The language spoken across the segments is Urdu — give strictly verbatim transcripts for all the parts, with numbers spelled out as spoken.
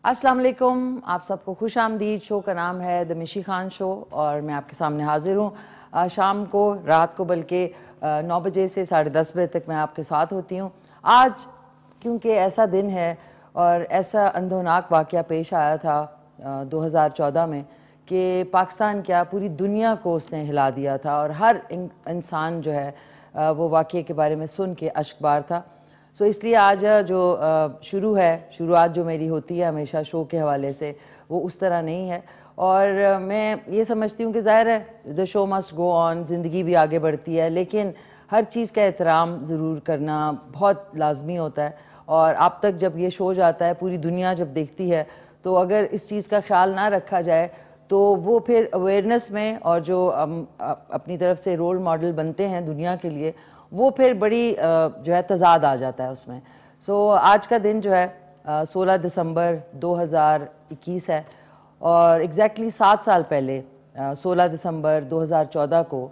السلام علیکم، آپ سب کو خوش آمدید۔ شو کا نام ہے دا مشی خان شو اور میں آپ کے سامنے حاضر ہوں شام کو، رات کو، بلکہ نو بجے سے ساڑھے دس بجے تک میں آپ کے ساتھ ہوتی ہوں۔ آج کیونکہ ایسا دن ہے اور ایسا اندھوناک واقعہ پیش آیا تھا دو ہزار چودہ میں کہ پاکستان کیا پوری دنیا کو اس نے ہلا دیا تھا اور ہر انسان جو ہے وہ واقعے کے بارے میں سن کے اشکبار تھا۔ سو اس لیے آج جو شروع ہے شروعات جو میری ہوتی ہے ہمیشہ شو کے حوالے سے وہ اس طرح نہیں ہے، اور میں یہ سمجھتی ہوں کہ ظاہر ہے دا شو مسٹ گو آن، زندگی بھی آگے بڑھتی ہے، لیکن ہر چیز کا احترام ضرور کرنا بہت لازمی ہوتا ہے۔ اور آپ تک جب یہ شو جاتا ہے، پوری دنیا جب دیکھتی ہے، تو اگر اس چیز کا خیال نہ رکھا جائے تو وہ پھر اویئرنیس میں اور جو اپنی طرف سے رول ماڈل بنتے ہیں دنیا کے لیے، وہ پھر بڑی جو ہے تضاد آ جاتا ہے اس میں۔ سو آج کا دن جو ہے سولہ دسمبر دو ہزار اکیس ہے، اور ایگزیکٹلی سات سال پہلے سولہ دسمبر دو ہزار چودہ کو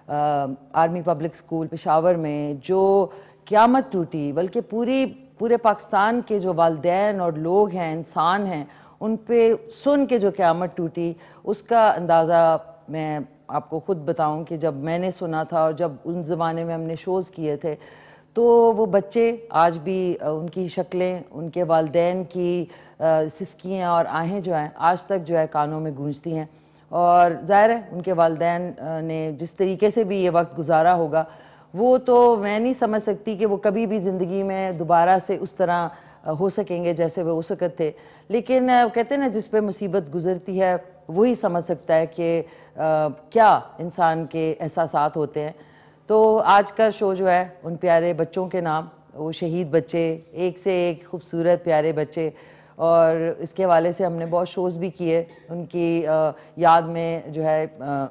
آرمی پبلک اسکول پشاور میں جو قیامت ٹوٹی، بلکہ پوری پورے پاکستان کے جو والدین اور لوگ ہیں، انسان ہیں، ان پہ سن کے جو قیامت ٹوٹی، اس کا اندازہ میں آپ کو خود بتاؤں کہ جب میں نے سنا تھا اور جب ان زمانے میں ہم نے شوز کیے تھے، تو وہ بچے آج بھی ان کی شکلیں، ان کے والدین کی سسکیاں اور آہیں جو ہیں آج تک جو ہے کانوں میں گونجتی ہیں۔ اور ظاہر ہے ان کے والدین نے جس طریقے سے بھی یہ وقت گزارا ہوگا، وہ تو میں نہیں سمجھ سکتی کہ وہ کبھی بھی زندگی میں دوبارہ سے اس طرح ہو سکیں گے جیسے وہ اس وقت تھے، لیکن کہتے ہیں نا جس پہ مصیبت گزرتی ہے وہی سمجھ سکتا ہے کہ کیا انسان کے احساسات ہوتے ہیں۔ تو آج کا شو جو ہے ان پیارے بچوں کے نام، وہ شہید بچے، ایک سے ایک خوبصورت پیارے بچے، اور اس کے حوالے سے ہم نے بہت شوز بھی کیے، ان کی یاد میں جو ہے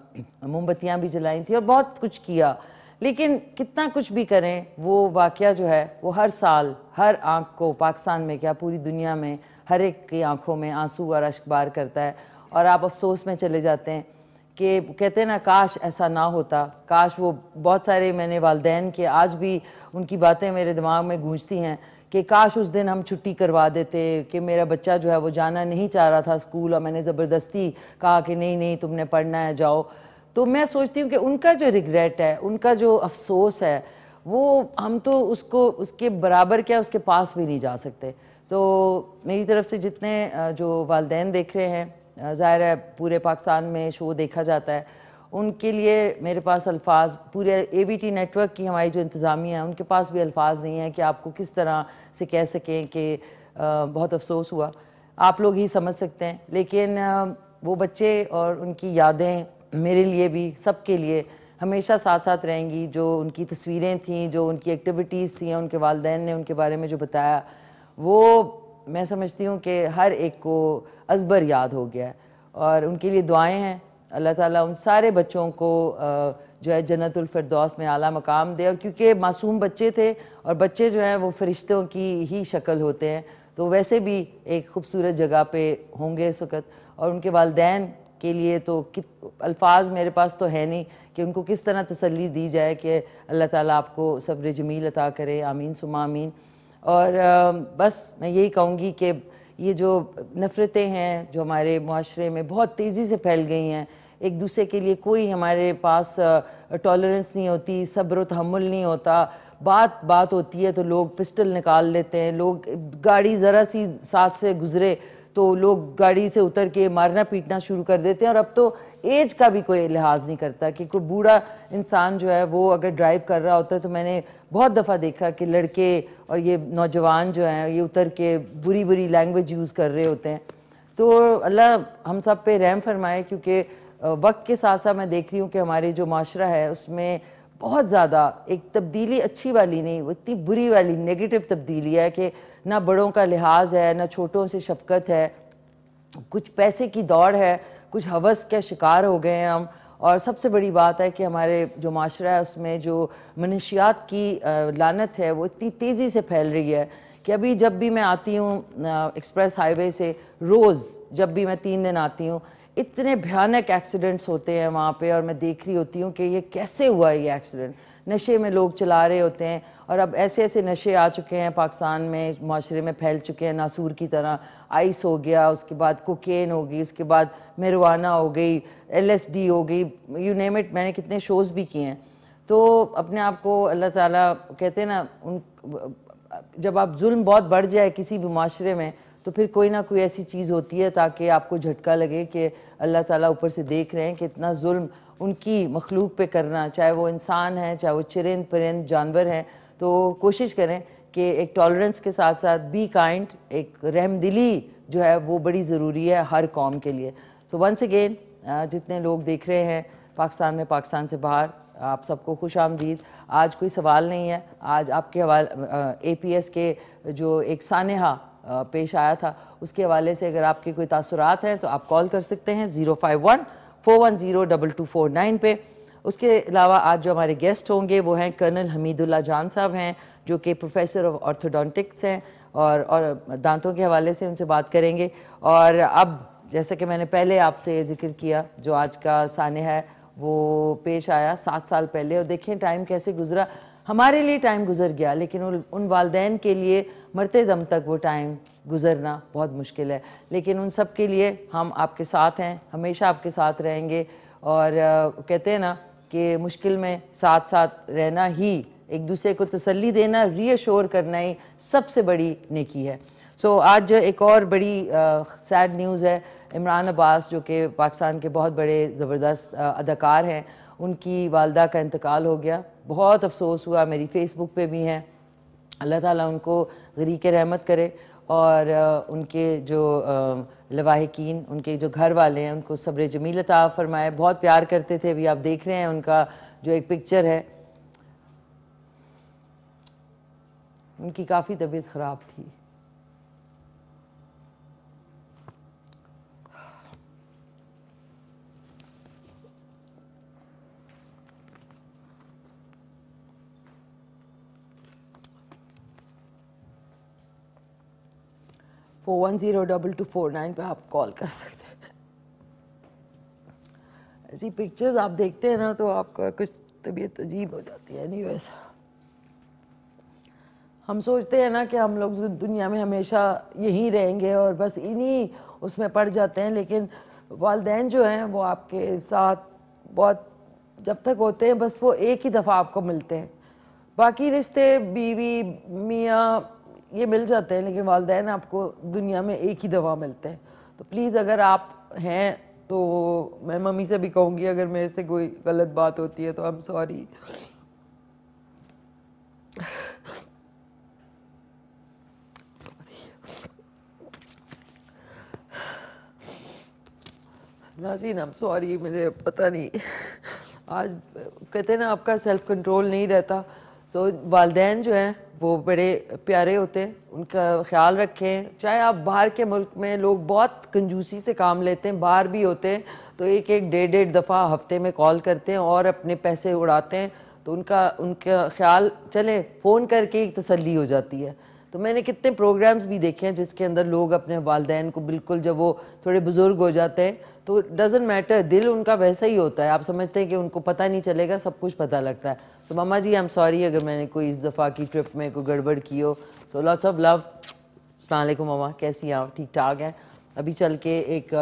موم بتیاں بھی جلائیں تھیں اور بہت کچھ کیا، لیکن کتنا کچھ بھی کریں وہ واقعہ جو ہے وہ ہر سال ہر آنکھ کو، پاکستان میں کیا پوری دنیا میں ہر ایک کی آنکھوں میں آنسو اور اشکبار کرتا ہے، اور آپ افسوس میں چلے جاتے ہیں کہ کہتے ہیں نا کاش ایسا نہ ہوتا، کاش وہ بہت سارے میں نے والدین کے آج بھی ان کی باتیں میرے دماغ میں گونجتی ہیں کہ کاش اس دن ہم چھٹی کروا دیتے، کہ میرا بچہ جو ہے وہ جانا نہیں چاہ رہا تھا اسکول اور میں نے زبردستی کہا کہ نہیں نہیں تم نے پڑھنا ہے جاؤ۔ تو میں سوچتی ہوں کہ ان کا جو ریگریٹ ہے، ان کا جو افسوس ہے، وہ ہم تو اس کو اس کے برابر کیا اس کے پاس بھی نہیں جا سکتے۔ تو میری طرف سے جتنے جو والدین دیکھ رہے ہیں، ظاہر ہے پورے پاکستان میں شو دیکھا جاتا ہے، ان کے لیے میرے پاس الفاظ، پورے A B T network کی ہماری جو انتظامیہ ہے ان کے پاس بھی الفاظ نہیں ہیں کہ آپ کو کس طرح سے کہہ سکیں کہ بہت افسوس ہوا، آپ لوگ ہی سمجھ سکتے ہیں۔ لیکن وہ بچے اور ان کی یادیں میرے لیے بھی، سب کے لیے ہمیشہ ساتھ ساتھ رہیں گی۔ جو ان کی تصویریں تھیں، جو ان کی ایکٹیویٹیز تھیں، ان کے والدین نے ان کے بارے میں جو بتایا، وہ میں سمجھتی ہوں کہ ہر ایک کو ازبر یاد ہو گیا ہے، اور ان کے لیے دعائیں ہیں اللہ تعالیٰ ان سارے بچوں کو جو ہے جنت الفردوس میں اعلیٰ مقام دے۔ اور کیونکہ معصوم بچے تھے، اور بچے جو ہیں وہ فرشتوں کی ہی شکل ہوتے ہیں، تو ویسے بھی ایک خوبصورت جگہ پہ ہوں گے اس وقت، اور ان کے والدین کے لیے تو الفاظ میرے پاس تو ہے نہیں کہ ان کو کس طرح تسلی دی جائے کہ اللہ تعالیٰ آپ کو صبر جمیل عطا کرے، آمین ثم آمین۔ اور بس میں یہی کہوں گی کہ یہ جو نفرتیں ہیں جو ہمارے معاشرے میں بہت تیزی سے پھیل گئی ہیں، ایک دوسرے کے لیے کوئی ہمارے پاس ٹالرنس نہیں ہوتی، صبر و تحمل نہیں ہوتا، بات بات ہوتی ہے تو لوگ پسٹل نکال لیتے ہیں، لوگ گاڑی ذرا سی ساتھ سے گزرے تو لوگ گاڑی سے اتر کے مارنا پیٹنا شروع کر دیتے ہیں، اور اب تو ایج کا بھی کوئی لحاظ نہیں کرتا کہ کوئی بوڑھا انسان جو ہے وہ اگر ڈرائیو کر رہا ہوتا ہے تو میں نے بہت دفعہ دیکھا کہ لڑکے اور یہ نوجوان جو ہیں یہ اتر کے بری بری لینگویج یوز کر رہے ہوتے ہیں۔ تو اللہ ہم سب پہ رحم فرمائے، کیونکہ وقت کے ساتھ ساتھ میں دیکھ رہی ہوں کہ ہمارے جو معاشرہ ہے اس میں بہت زیادہ ایک تبدیلی اچھی والی نہیں، وہ اتنی بری والی نیگیٹو تبدیلی ہے کہ نہ بڑوں کا لحاظ ہے، نہ چھوٹوں سے شفقت ہے، کچھ پیسے کی دوڑ ہے، کچھ ہوس کے شکار ہو گئے ہیں ہم۔ اور سب سے بڑی بات ہے کہ ہمارے جو معاشرہ ہے اس میں جو منشیات کی لعنت ہے وہ اتنی تیزی سے پھیل رہی ہے کہ ابھی جب بھی میں آتی ہوں ایکسپریس ہائی وے سے، روز جب بھی میں تین دن آتی ہوں، اتنے بھیانک ایکسیڈنٹس ہوتے ہیں وہاں پہ، اور میں دیکھ رہی ہوتی ہوں کہ یہ کیسے ہوا ہے یہ ایکسیڈنٹ۔ نشے میں لوگ چلا رہے ہوتے ہیں، اور اب ایسے ایسے نشے آ چکے ہیں پاکستان میں، معاشرے میں پھیل چکے ہیں ناسور کی طرح. آئس ہو گیا، اس کے بعد کوکین ہو گئی، اس کے بعد میروانہ ہو گئی، ایل ایس ڈی ہو گئی، یو نیم اٹ. میں نے کتنے شوز بھی کیے ہیں. تو اپنے آپ کو اللہ تعالیٰ کہتے ہیں نا، ان جب آپ ظلم بہت بڑھ جائے کسی بھی معاشرے میں تو پھر کوئی نہ کوئی ایسی چیز ہوتی ہے تاکہ آپ کو جھٹکا لگے کہ اللہ تعالیٰ اوپر سے دیکھ رہے ہیں کہ اتنا ظلم ان کی مخلوق پہ کرنا، چاہے وہ انسان ہیں، چاہے وہ چرند پرند جانور ہیں. تو کوشش کریں کہ ایک ٹالرنس کے ساتھ ساتھ بی کائنڈ، ایک رحم دلی جو ہے وہ بڑی ضروری ہے ہر قوم کے لیے. تو ونس اگین جتنے لوگ دیکھ رہے ہیں پاکستان میں، پاکستان سے باہر، آپ سب کو خوش آمدید. آج کوئی سوال نہیں ہے، آج آپ کے حوالے اے پی ایس کے جو ایک سانحہ پیش آیا تھا اس کے حوالے سے اگر آپ کے کوئی تاثرات ہیں تو آپ کال کر سکتے ہیں zero five one four one zero double two four nine پہ. اس کے علاوہ آج جو ہمارے گیسٹ ہوں گے وہ ہیں کرنل حمید اللہ جان صاحب ہیں، جو کہ پروفیسر آف آرتھوڈونٹکس ہیں، اور اور دانتوں کے حوالے سے ان سے بات کریں گے. اور اب جیسا کہ میں نے پہلے آپ سے ذکر کیا، جو آج کا سانحہ ہے وہ پیش آیا سات سال پہلے، اور دیکھیں ٹائم کیسے گزرا. ہمارے لیے ٹائم گزر گیا لیکن ان والدین کے لیے مرتے دم تک وہ ٹائم گزرنا بہت مشکل ہے. لیکن ان سب کے لیے ہم آپ کے ساتھ ہیں، ہمیشہ آپ کے ساتھ رہیں گے. اور کہتے ہیں نا کہ مشکل میں ساتھ ساتھ رہنا ہی، ایک دوسرے کو تسلی دینا، ری ایشور کرنا ہی سب سے بڑی نیکی ہے. سو آج ایک اور بڑی سیڈ نیوز ہے. عمران عباس جو کہ پاکستان کے بہت بڑے زبردست اداکار ہیں، ان کی والدہ کا انتقال ہو گیا. بہت افسوس ہوا، میری فیس بک پہ بھی ہیں. اللہ تعالیٰ ان کو غریق رحمت کرے، اور ان کے جو لواحقین، ان کے جو گھر والے ہیں، ان کو صبر جمیل عطا فرمائے. بہت پیار کرتے تھے. ابھی آپ دیکھ رہے ہیں ان کا جو ایک پکچر ہے، ان کی کافی طبیعت خراب تھی. Four one zero double two four nine پہ آپ کال کر سکتے ہیں. ایسی پکچرز آپ دیکھتے ہیں نا تو آپ کا کچھ طبیعت عجیب ہو جاتی ہے. اینی ویز ہم سوچتے ہیں نا کہ ہم لوگ دنیا میں ہمیشہ یہیں رہیں گے اور بس انہی اس میں پڑ جاتے ہیں، لیکن والدین جو ہیں وہ آپ کے ساتھ بہت جب تک ہوتے ہیں بس وہ ایک ہی دفعہ آپ کو ملتے ہیں. باقی رشتے بیوی میاں یہ مل جاتے ہیں، لیکن والدین آپ کو دنیا میں ایک ہی دفعہ ملتے ہیں. تو پلیز اگر آپ ہیں تو میں ممی سے بھی کہوں گی اگر میرے سے کوئی غلط بات ہوتی ہے تو I'm سوری. ناظرین I'm سوری، مجھے پتہ نہیں، آج کہتے ہیں نا آپ کا سیلف کنٹرول نہیں رہتا. سو والدین جو ہیں وہ بڑے پیارے ہوتے ہیں، ان کا خیال رکھیں. چاہے آپ باہر کے ملک میں لوگ بہت کنجوسی سے کام لیتے ہیں، باہر بھی ہوتے ہیں تو ایک ایک ڈیڑھ ڈیڑھ دفعہ ہفتے میں کال کرتے ہیں اور اپنے پیسے اڑاتے ہیں. تو ان کا ان کا خیال چلے فون کر کے ایک تسلی ہو جاتی ہے. تو میں نے کتنے پروگرامز بھی دیکھے ہیں جس کے اندر لوگ اپنے والدین کو بالکل جب وہ تھوڑے بزرگ ہو جاتے ہیں تو ڈزنٹ میٹر، دل ان کا ویسا ہی ہوتا ہے. آپ سمجھتے ہیں کہ ان کو پتہ نہیں چلے گا، سب کچھ پتہ لگتا ہے. تو ماما جی ایم سوری اگر میں نے کوئی اس دفعہ کی ٹرپ میں کوئی گڑبڑ کی ہو. سو لاٹس آف لو. السلام علیکم ماما، کیسی ہیں آپ؟ ٹھیک ٹھاک ہیں؟ ابھی چل کے ایک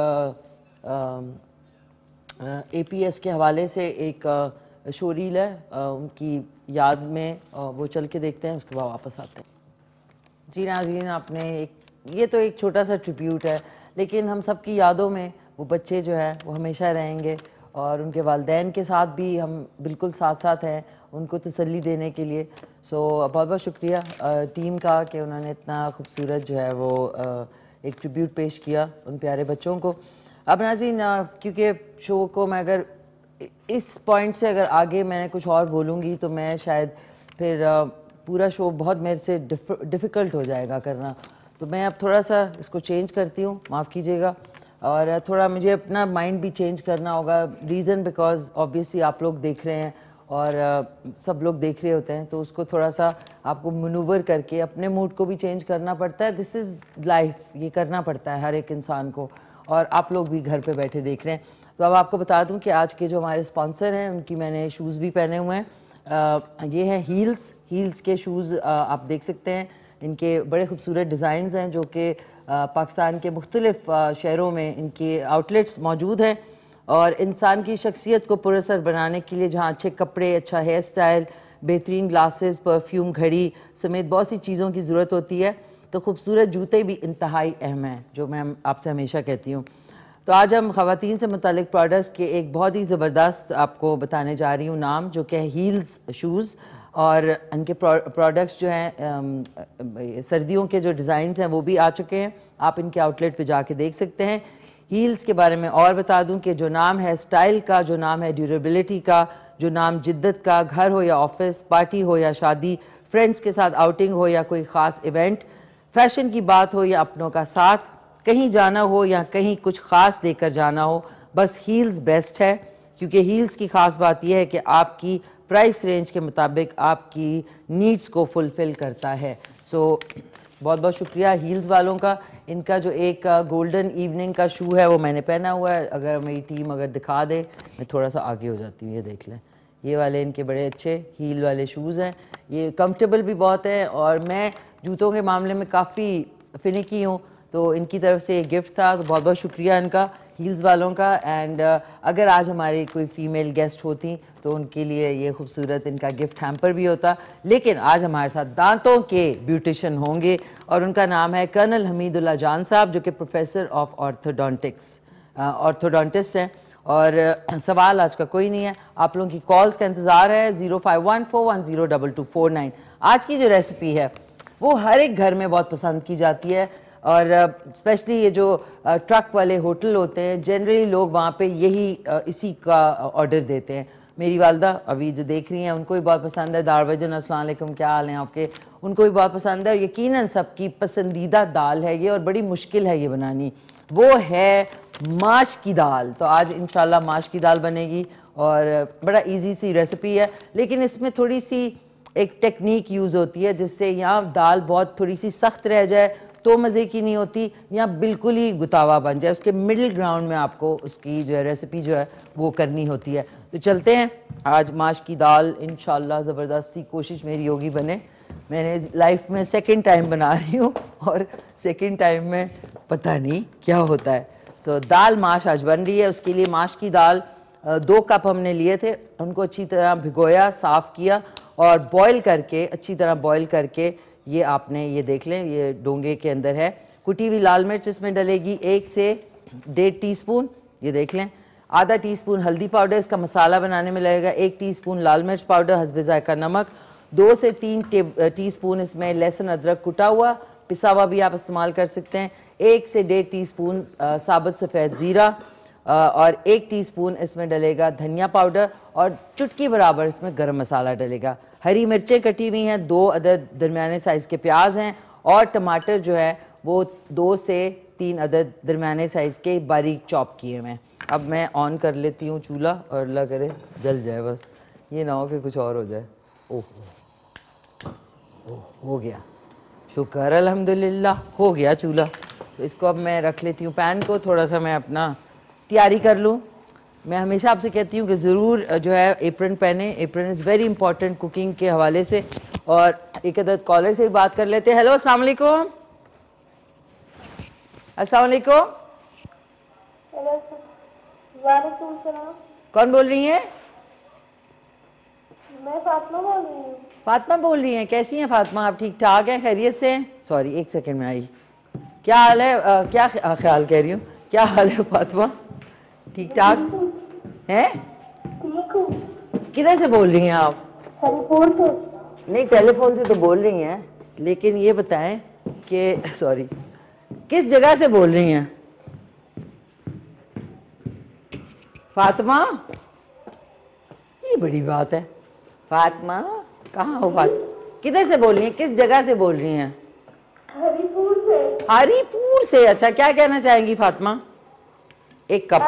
اے پی ایس کے حوالے سے ایک شو ریل ہے ان کی یاد میں، وہ چل کے دیکھتے ہیں، اس کے بعد واپس آتے ہیں. جی ناظرین، آپ نے ایک یہ تو ایک چھوٹا سا ٹریبیوٹ ہے، لیکن ہم سب کی یادوں میں وہ بچے جو ہیں وہ ہمیشہ رہیں گے، اور ان کے والدین کے ساتھ بھی ہم بالکل ساتھ ساتھ ہیں ان کو تسلی دینے کے لیے. سو بہت بہت شکریہ ٹیم کا کہ انہوں نے اتنا خوبصورت جو ہے وہ ایک ٹریبیوٹ پیش کیا ان پیارے بچوں کو. اب ناظرین کیونکہ شو کو میں اگر اس پوائنٹ سے اگر آگے میں کچھ اور بولوں گی تو میں شاید پھر پورا شو بہت میرے سے ڈیفیکلٹ ہو جائے گا کرنا. تو میں اب تھوڑا سا اس کو چینج کرتی ہوں، معاف کیجیے گا. اور تھوڑا مجھے اپنا مائنڈ بھی چینج کرنا ہوگا. ریزن بیکاز آبویسلی آپ لوگ دیکھ رہے ہیں اور سب لوگ دیکھ رہے ہوتے ہیں، تو اس کو تھوڑا سا آپ کو منور کر کے اپنے موڈ کو بھی چینج کرنا پڑتا ہے. دس از لائف، یہ کرنا پڑتا ہے ہر ایک انسان کو، اور آپ لوگ بھی گھر پہ بیٹھے دیکھ رہے ہیں. تو اب آپ کو بتا دوں کہ آج کے جو ہمارے اسپانسر ہیں ان کی میں نے شوز بھی پہنے ہوئے ہیں. یہ ہیں ہیلز. ہیلز کے شوز آپ دیکھ سکتے ہیں, ان کے بڑے خوبصورت ڈیزائنز ہیں جو کہ پاکستان کے مختلف شہروں میں ان کے آؤٹلیٹس موجود ہیں, اور انسان کی شخصیت کو پراثر بنانے کے لیے جہاں اچھے کپڑے, اچھا ہیئر سٹائل, بہترین گلاسز, پرفیوم, گھڑی سمیت بہت سی چیزوں کی ضرورت ہوتی ہے, تو خوبصورت جوتے بھی انتہائی اہم ہیں, جو میں آپ سے ہمیشہ کہتی ہوں. تو آج ہم خواتین سے متعلق پروڈکٹس کے ایک بہت ہی زبردست آپ کو بتانے جا رہی ہوں نام, جو کہ ہیلز شوز, اور ان کے پروڈکٹس جو ہیں سردیوں کے جو ڈیزائنز ہیں وہ بھی آ چکے ہیں, آپ ان کے آؤٹ لیٹ پہ جا کے دیکھ سکتے ہیں. ہیلز کے بارے میں اور بتا دوں کہ جو نام ہے سٹائل کا, جو نام ہے ڈیوریبلٹی کا, جو نام جدت کا, گھر ہو یا آفس, پارٹی ہو یا شادی, فرینڈز کے ساتھ آؤٹنگ ہو یا کوئی خاص ایونٹ, فیشن کی بات ہو یا اپنوں کا ساتھ, کہیں جانا ہو یا کہیں کچھ خاص دے کر جانا ہو, بس ہیلز بیسٹ ہے. کیونکہ ہیلز کی خاص بات یہ ہے کہ آپ کی پرائس رینج کے مطابق آپ کی نیڈز کو فلفل کرتا ہے. سو بہت بہت شکریہ ہیلز والوں کا. ان کا جو ایک گولڈن ایوننگ کا شو ہے وہ میں نے پہنا ہوا ہے, اگر میری ٹیم اگر دکھا دے, میں تھوڑا سا آگے ہو جاتی ہوں, یہ دیکھ لیں, یہ والے ان کے بڑے اچھے ہیل والے شوز ہیں. یہ کمفرٹیبل بھی بہت ہیں, اور میں جوتوں کے معاملے میں کافی فنکی ہوں, تو ان کی طرف سے یہ گفٹ تھا, تو بہت بہت شکریہ ان کا, ہیلز والوں کا. اینڈ اگر آج ہماری کوئی فیمیل گیسٹ ہوتی تو ان کے لیے یہ خوبصورت ان کا گفٹ ہیمپر بھی ہوتا, لیکن آج ہمارے ساتھ دانتوں کے بیوٹیشن ہوں گے, اور ان کا نام ہے کرنل حمید اللہ جان صاحب, جو کہ پروفیسر آف آرتھوڈونٹکس آرتھوڈونٹسٹ ہیں. اور سوال آج کا کوئی نہیں ہے, آپ لوگوں کی کالز کا انتظار ہے. Zero five one four one zero double two four nine. آج کی جو ریسیپی ہے وہ ہر ایک گھر میں بہت پسند کی جاتی ہے, اور اسپیشلی یہ جو ٹرک والے ہوٹل ہوتے ہیں, جنرلی لوگ وہاں پہ یہی اسی کا آرڈر دیتے ہیں. میری والدہ ابھی جو دیکھ رہی ہیں ان کو بھی بہت پسند ہے. دار بجن السلام علیکم, کیا حال ہیں آپ کے, ان کو بھی بہت پسند ہے. اور یقیناً سب کی پسندیدہ دال ہے یہ, اور بڑی مشکل ہے یہ بنانی, وہ ہے ماش کی دال. تو آج انشاءاللہ ماش کی دال بنے گی, اور بڑا ایزی سی ریسیپی ہے, لیکن اس میں تھوڑی سی ایک ٹیکنیک یوز ہوتی ہے, جس سے یہاں دال بہت تھوڑی سی سخت رہ جائے تو مزے کی نہیں ہوتی, یا بالکل ہی گتاوا بن جائے. اس کے مڈل گراؤنڈ میں آپ کو اس کی جو ہے ریسیپی جو ہے وہ کرنی ہوتی ہے. تو چلتے ہیں, آج ماش کی دال انشاءاللہ زبردست سی کوشش میری ہوگی بنے. میں نے لائف میں سیکنڈ ٹائم بنا رہی ہوں, اور سیکنڈ ٹائم میں پتہ نہیں کیا ہوتا ہے. تو دال ماش آج بن رہی ہے. اس کے لیے ماش کی دال دو کپ ہم نے لیے تھے, ان کو اچھی طرح بھگویا, صاف کیا, اور بوائل کر کے, اچھی طرح بوائل کر کے, یہ آپ نے یہ دیکھ لیں یہ ڈونگے کے اندر ہے. کٹی ہوئی لال مرچ اس میں ڈلے گی ایک سے ڈیڑھ ٹی سپون, یہ دیکھ لیں. آدھا ٹی سپون ہلدی پاؤڈر, اس کا مسالہ بنانے میں لگے گا. ایک ٹی سپون لال مرچ پاؤڈر حسب ذائقہ نمک. دو سے تین ٹی سپون اس میں لہسن ادرک کٹا ہوا, پسا ہوا بھی آپ استعمال کر سکتے ہیں. ایک سے ڈیڑھ ٹی سپون ثابت سفید زیرہ, اور ایک ٹی سپون اس میں ڈلے گا دھنیا پاؤڈر, اور چٹکی برابر اس میں گرم مسالہ ڈلے گا. ہری مرچیں کٹی ہوئی ہیں, دو عدد درمیانے سائز کے پیاز ہیں, اور ٹماٹر جو ہے وہ دو سے تین عدد درمیانے سائز کے باریک چاپ کیے ہوئے ہیں. اب میں آن کر لیتی ہوں چولہا, اور اللہ کرے جل جائے, بس یہ نہ ہو کہ کچھ اور ہو جائے. اوہ ہو گیا, شکر الحمدللہ ہو گیا چولہا. تو اس کو اب میں رکھ لیتی ہوں پین کو, تھوڑا سا میں اپنا تیاری کر لوں. میں ہمیشہ آپ سے کہتی ہوں کہ ضرور جو ہے ایپرن پہنیں, apron is very important cooking کے حوالے سے. اور ایک عدد کالر سے بھی بات کر لیتے ہیں. ہیلو السلام علیکم. السلام علیکم. وعلیکم السلام. کون بول رہی ہیں؟ میں فاطمہ بول رہی ہوں. فاطمہ بول رہی ہیں, کیسی ہیں فاطمہ, آپ ٹھیک ٹھاک ہیں, خیریت سے ہیں؟ سوری ایک سیکنڈ میں آئی. کیا حال ہے, کیا خیال کہہ رہی ہوں, کیا حال ہے فاطمہ, ٹھیک ٹھاک ہیں؟ کدھر سے بول رہی ہیں آپ؟ ٹیلی فون سے. نہیں ٹیلی فون سے تو بول رہی ہیں, لیکن یہ بتائیں کہ سوری کس جگہ سے بول رہی ہیں فاطمہ؟ یہ بڑی بات ہے. فاطمہ کہاں ہو, فاطمہ کدھر سے بول رہی ہیں, کس جگہ سے بول رہی ہیں؟ ہری پور سے. ہری پور سے, اچھا کیا کہنا چاہیں گی فاطمہ؟ ایک کپ.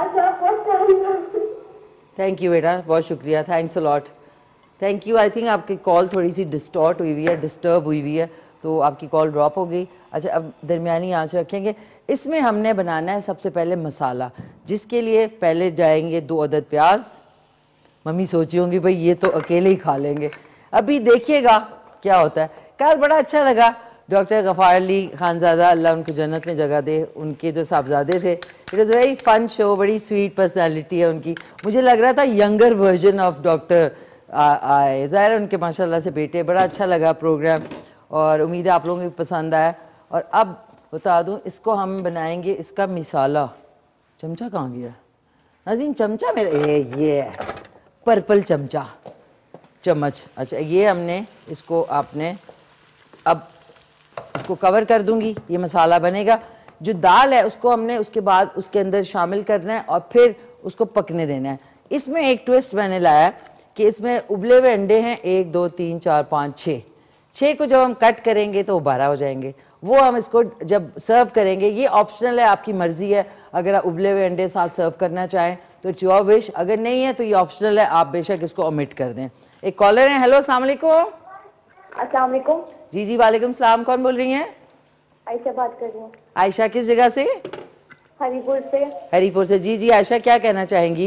تھینک یو بیٹا, بہت شکریہ, thanks a lot, thank you. I think آپ کی کال تھوڑی سی ڈسٹارٹ ہوئی ہوئی ہے, ڈسٹرب ہوئی ہوئی ہے, تو آپ کی کال ڈراپ ہو گئی. اچھا اب درمیانی آنچ رکھیں گے. اس میں ہم نے بنانا ہے سب سے پہلے مسالہ, جس کے لیے پہلے جائیں گے دو عدد پیاز, मम्मी सोची होंगी भाई ये तो अकेले ही खा लेंगे। अभी देखिएगा क्या होता है। कल बड़ा अच्छा लगा, डॉक्टर गफ़ार अली खानज़ादा अल्लाह उनको जन्नत में जगह दे, उनके जो साहबजादे थे, it is very fun show, बड़ी स्वीट पर्सनैलिटी है उनकी। मुझे लग रहा था यंगर वर्जन ऑफ डॉक्टर आए, ज़ाहिर है उनके माशाल्लाह से बेटे। बड़ा अच्छा लगा प्रोग्राम और उम्मीद है आप लोगों को भी पसंद आया। और अब बता दूँ, इसको हम बनाएंगे इसका मिसाला। चमचा कहाँ गया नाज़रीन? चमचा मेरे ये पर्पल चमचा चम्मच। अच्छा ये हमने इसको आपने अब इसको कवर कर दूंगी, ये मसाला बनेगा। जो दाल है उसको हमने उसके बाद उसके अंदर शामिल करना है और फिर उसको पकने देना है। इसमें एक ट्विस्ट मैंने लाया कि इसमें उबले हुए अंडे हैं, एक दो तीन चार पाँच छः। छः को जब हम कट करेंगे तो वो बारह हो जाएंगे। वो हम इसको जब सर्व करेंगे, ये ऑप्शनल है, आपकी मर्ज़ी है। अगर आप उबले हुए अंडे साथ सर्व करना चाहें तो इट्स योर विश, अगर नहीं है तो ये ऑप्शनल है, आप बेशक इसको ओमिट कर दें। एक कॉलर है, हेलो अस्सलाम वालेकुम। अस्सलाम वालेकुम। जी जी वालेकुम सलाम, कौन बोल रही हैं? आयशा बात कर रही हूँ। आयशा किस जगह से? हरीपुर से। हरीपुर से। जी जी आयशा, क्या कहना चाहेंगी?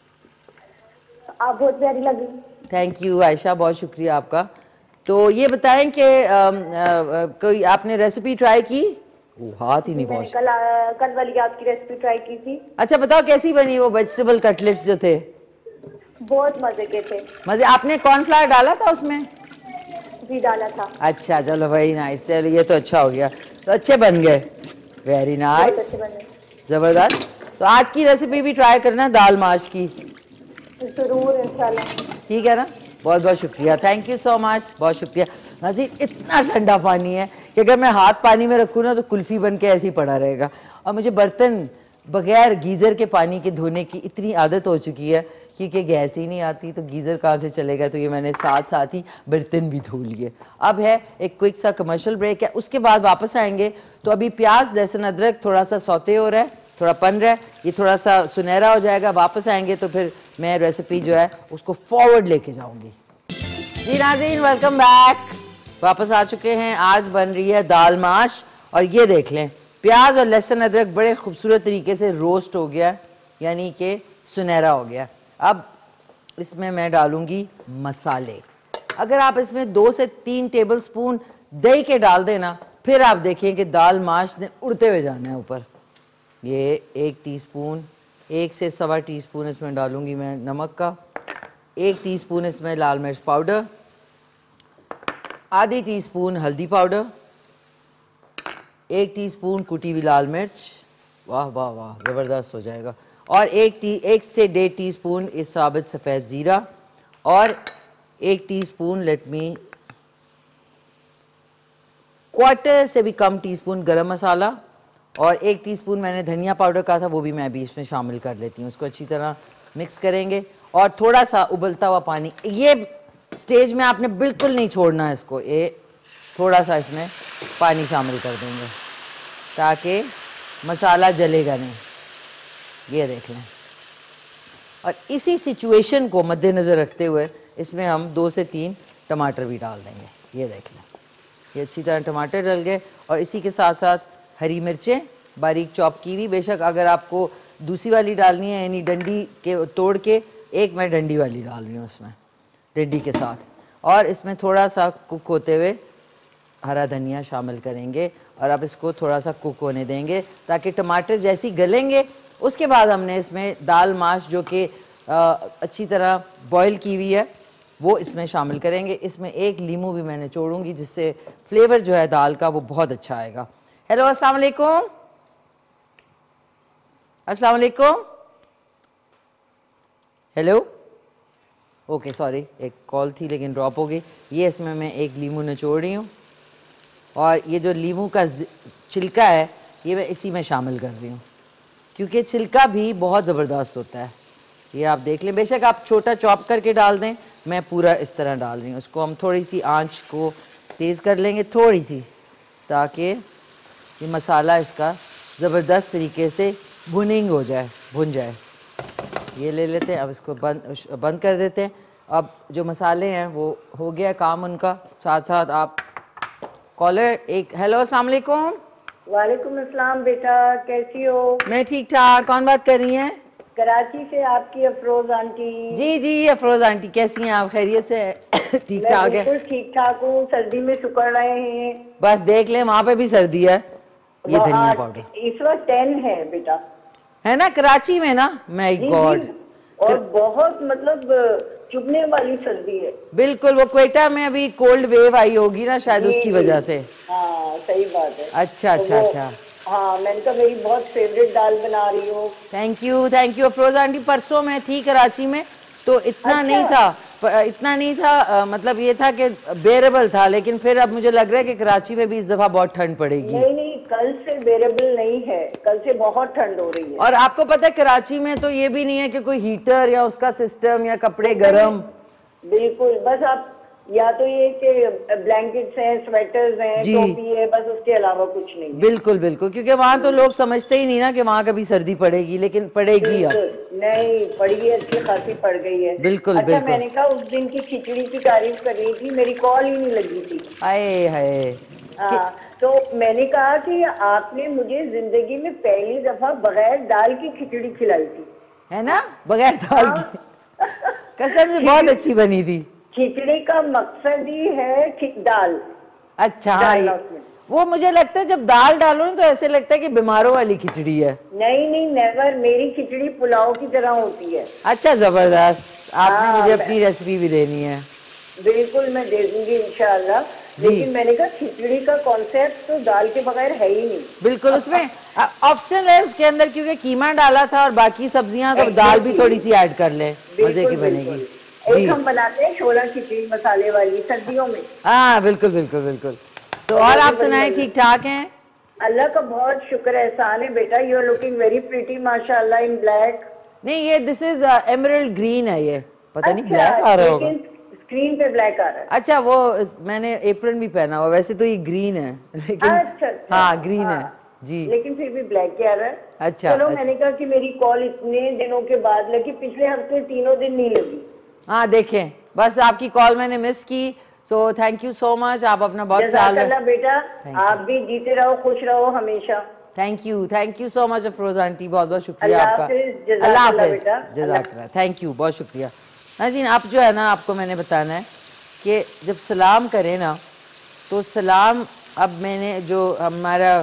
आप बहुत प्यारी लगी। थैंक यू आयशा, बहुत शुक्रिया आपका। तो ये बताएं कि कोई आपने रेसिपी ट्राई की? ओ, हाथ ही नहीं पहुंच। कल कल वाली आपकी रेसिपी ट्राई की थी। अच्छा बताओ कैसी बनी वो वेजिटेबल कटलेट्स जो थे? बहुत मजे के थे। मजे। आपने कॉर्नफ्लावर डाला था उसमें? जी डाला था। अच्छा चलो वेरी नाइस, चलो ये तो अच्छा हो गया, तो अच्छे बन गए। वेरी नाइस, जबरदस्त। तो आज की रेसिपी भी ट्राई करना दाल माश की। जरूर इंशाल्लाह। ठीक है ना, बहुत बहुत शुक्रिया, थैंक यू सो मच, बहुत शुक्रिया। नाज़रीन इतना ठंडा पानी है कि अगर मैं हाथ पानी में रखूँ ना तो कुल्फ़ी बन के ऐसे ही पड़ा रहेगा। और मुझे बर्तन बगैर गीज़र के पानी के धोने की इतनी आदत हो चुकी है क्योंकि गैस ही नहीं आती तो गीज़र कहाँ से चलेगा। तो ये मैंने साथ साथ ही बर्तन भी धो लिए। अब है एक क्विक सा कमर्शियल ब्रेक है, उसके बाद वापस आएंगे। तो अभी प्याज लहसुन अदरक थोड़ा सा सौते हो रहा है, थोड़ा पन रहा है, ये थोड़ा सा सुनहरा हो जाएगा। वापस आएंगे तो फिर मैं रेसिपी जो है उसको फॉरवर्ड लेके जाऊँगी। जी नाज़रीन वेलकम बैक, वापस आ चुके हैं। आज बन रही है दाल माश और ये देख लें प्याज और लहसुन अदरक बड़े खूबसूरत तरीके से रोस्ट हो गया, यानी कि सुनहरा हो गया। अब इसमें मैं डालूंगी मसाले। अगर आप इसमें दो से तीन टेबल स्पून दही के डाल देना, फिर आप देखिए कि दाल माश ने उड़ते हुए जाना है ऊपर। ये एक टीस्पून, एक से सवा टीस्पून इसमें डालूंगी मैं नमक का, एक टीस्पून इसमें लाल मिर्च पाउडर, आधी टीस्पून हल्दी पाउडर, एक टीस्पून कुटी हुई लाल मिर्च, वाह वाह वाह ज़बरदस्त हो जाएगा, और एक टी एक से डेढ़ टीस्पून इस साबित सफ़ेद ज़ीरा, और एक टीस्पून लेट मी क्वार्टर से भी कम टीस्पून गरम मसाला, और एक टीस्पून मैंने धनिया पाउडर का था वो भी मैं अभी इसमें शामिल कर लेती हूँ। इसको अच्छी तरह मिक्स करेंगे और थोड़ा सा उबलता हुआ पानी। ये स्टेज में आपने बिल्कुल नहीं छोड़ना है इसको, ये थोड़ा सा इसमें पानी शामिल कर देंगे ताकि मसाला जलेगा नहीं। ये देख लें। और इसी सिचुएशन को मद्देनज़र रखते हुए इसमें हम दो से तीन टमाटर भी डाल देंगे। ये देख लें, ये अच्छी तरह टमाटर डल गए और इसी के साथ साथ हरी मिर्चें बारीक चॉप की हुई। बेशक अगर आपको दूसरी वाली डालनी है यानी डंडी के तोड़ के, एक मैं डंडी वाली डाल रही हूँ उसमें डंडी के साथ। और इसमें थोड़ा सा कुक होते हुए हरा धनिया शामिल करेंगे और अब इसको थोड़ा सा कुक होने देंगे ताकि टमाटर जैसी गलेंगे उसके बाद हमने इसमें दाल माश जो कि अच्छी तरह बॉईल की हुई है वो इसमें शामिल करेंगे। इसमें एक लीमू भी मैं निचोड़ूंगी जिससे फ्लेवर जो है दाल का वो बहुत अच्छा आएगा। हेलो अस्सलाम वालेकुम, अस्सलाम वालेकुम, हेलो, ओके सॉरी एक कॉल थी लेकिन ड्रॉप हो गई। ये इसमें मैं एक लीमू निचोड़ रही हूँ और ये जो लीमू का छिलका है ये मैं इसी में शामिल कर रही हूँ क्योंकि छिलका भी बहुत ज़बरदस्त होता है। ये आप देख लें, बेशक आप छोटा चॉप करके डाल दें, मैं पूरा इस तरह डाल रही हूँ। इसको हम थोड़ी सी आंच को तेज़ कर लेंगे थोड़ी सी ताकि ये मसाला इसका ज़बरदस्त तरीके से भुनिंग हो जाए, भुन जाए। ये ले लेते हैं, अब इसको बंद बंद कर देते हैं। अब जो मसाले हैं वो हो गया काम उनका। साथ साथ आप कॉलर एक हेलो अस्सलाम वालेकुम। वालेकुम अस्सलाम बेटा, कैसी हो? मैं ठीक ठाक, कौन बात कर रही हैं? کراچی سے آپ کی افروز آنٹی. جی جی افروز آنٹی کیسی ہیں آپ؟ خیریت سے ٹھیک ٹھاک ہے؟ بالکل ٹھیک ٹھاک ہوں. سردی میں سکڑ رہے ہیں. بس دیکھ لیں وہاں پہ بھی سردی ہے. یہ دھنیا پاؤڈر اس وقت ٹین ہے بیٹا. ہے نا کراچی میں نا؟ مائی جی جی گاڈ. اور بہت مطلب چبھنے والی سردی ہے. بالکل. وہ کوئٹہ میں ابھی کولڈ ویو آئی ہوگی نا شاید اس جی کی جی وجہ سے. ہاں صحیح بات ہے. اچھا تو اچھا وہ اچھا. ہاں میں نے کہا میری بہت فیوریٹ دال بنا رہی ہوں. Thank you thank you Afroz aunty. پرسوں میں تھی کراچی میں تو اتنا اچھا نہیں تھا اتنا نہیں تھا مطلب یہ تھا کہ بیئریبل تھا. لیکن پھر اب مجھے لگ رہا ہے کہ کراچی میں بھی اس دفعہ بہت ٹھنڈ پڑے گی. نہیں نہیں کل سے بیئریبل نہیں ہے. کل سے بہت ٹھنڈ ہو رہی ہے. اور آپ کو پتہ ہے کراچی میں تو یہ بھی نہیں ہے کہ کوئی ہیٹر یا اس کا سسٹم یا کپڑے کچھ نہیں. گرم. بالکل. بس آپ یا تو یہ کہ بلینکٹس ہیں سویٹرز ہیں جی ٹوپی ہے بس اس کے علاوہ کچھ نہیں ہے. بالکل بالکل. کیونکہ وہاں تو لوگ سمجھتے ہی نہیں نا کہ وہاں کبھی سردی پڑے گی لیکن پڑے گی اب. بالکل نہیں پڑی ہے. اچھی خاصی پڑ گئی ہے. بالکل اچھا بالکل. میں نے کہا اس دن کی کھچڑی کی تعریف کر رہی تھی میری کال ہی نہیں لگی تھی. ہائے ہائے. ہاں تو میں نے کہا کہ آپ نے مجھے زندگی میں پہلی دفعہ بغیر دال کی کھچڑی کھلائی تھی. ہے نا بغیر دال ہاں کی. قسم سے بہت اچھی بنی تھی. کھچڑی کا مقصد ہی ہے دال. اچھا ہاں یہ ڈالنا اس میں. وہ مجھے لگتا ہے جب دال ڈالو نا تو ایسے لگتا ہے کہ بیماروں والی کھچڑی ہے. نہیں نہیں نیور. میری کھچڑی پلاؤ کی طرح ہوتی ہے. اچھا زبردست. آپ نے ہاں مجھے میں اپنی ریسیپی بھی دینی ہے. بالکل میں دے دوں گی انشاءاللہ. جی لیکن میں نے کہا کھچڑی کا کانسیپٹ تو دال کے بغیر ہے ہی نہیں. بالکل. اس میں آپشنل ہے اس کے اندر کیونکہ قیمہ ڈالا تھا اور باقی سبزیاں تو دال بھی ایگزیکٹلی تھوڑی سی ایڈ کر لے مزے بالکل کی بنے گی. بالکل. ایک جی ہم بناتے ہیں چھولا کھچڑی مسالے والی سردیوں میں. ہاں بالکل بالکل بالکل. تو اور وہ بھی آپ بڑی سنائیں مزے. ٹھیک ٹھاک ہیں؟ اللہ کا بہت شکر احسان ہے بیٹا. You are looking very pretty ماشاء اللہ ان بلیک. نہیں یہ دس از ایمرلڈ گرین ہے. یہ پتہ نہیں اچھا بلیک آ رہا ہوگا. لیکن اسکرین پہ بلیک آ رہا ہے. اچھا وہ میں نے ایپرن بھی پہنا ہوا. ویسے تو یہ گرین ہے لیکن اچھا اچھا ہاں گرین ہاں ہے. جی لیکن پھر بھی بلیک کیا رہا ہے. اچھا چلو میں اچھا. نے کہا کہ میری کال اتنے دنوں کے بعد لگی. پچھلے ہفتے تینوں دن نہیں لگی. ہاں دیکھیں بس آپ کی کال میں نے مس کی. So thank you so much. آپ اپنا بہت جزاک خیال رکھ. اللہ بیٹا. تھینک یو آپ بھی جیتے رہو خوش رہو ہمیشہ. Thank you thank you so much Afroz aunty. بہت بہت شکریہ اللہ آپ کا. حافظ. اللہ جزاک حافظ. بیٹا. جزاک اللہ. اللہ. تھینک یو بہت شکریہ. ناظرین آپ جو ہے نا آپ کو میں نے بتانا ہے کہ جب سلام کریں نا تو سلام اب میں نے جو ہمارا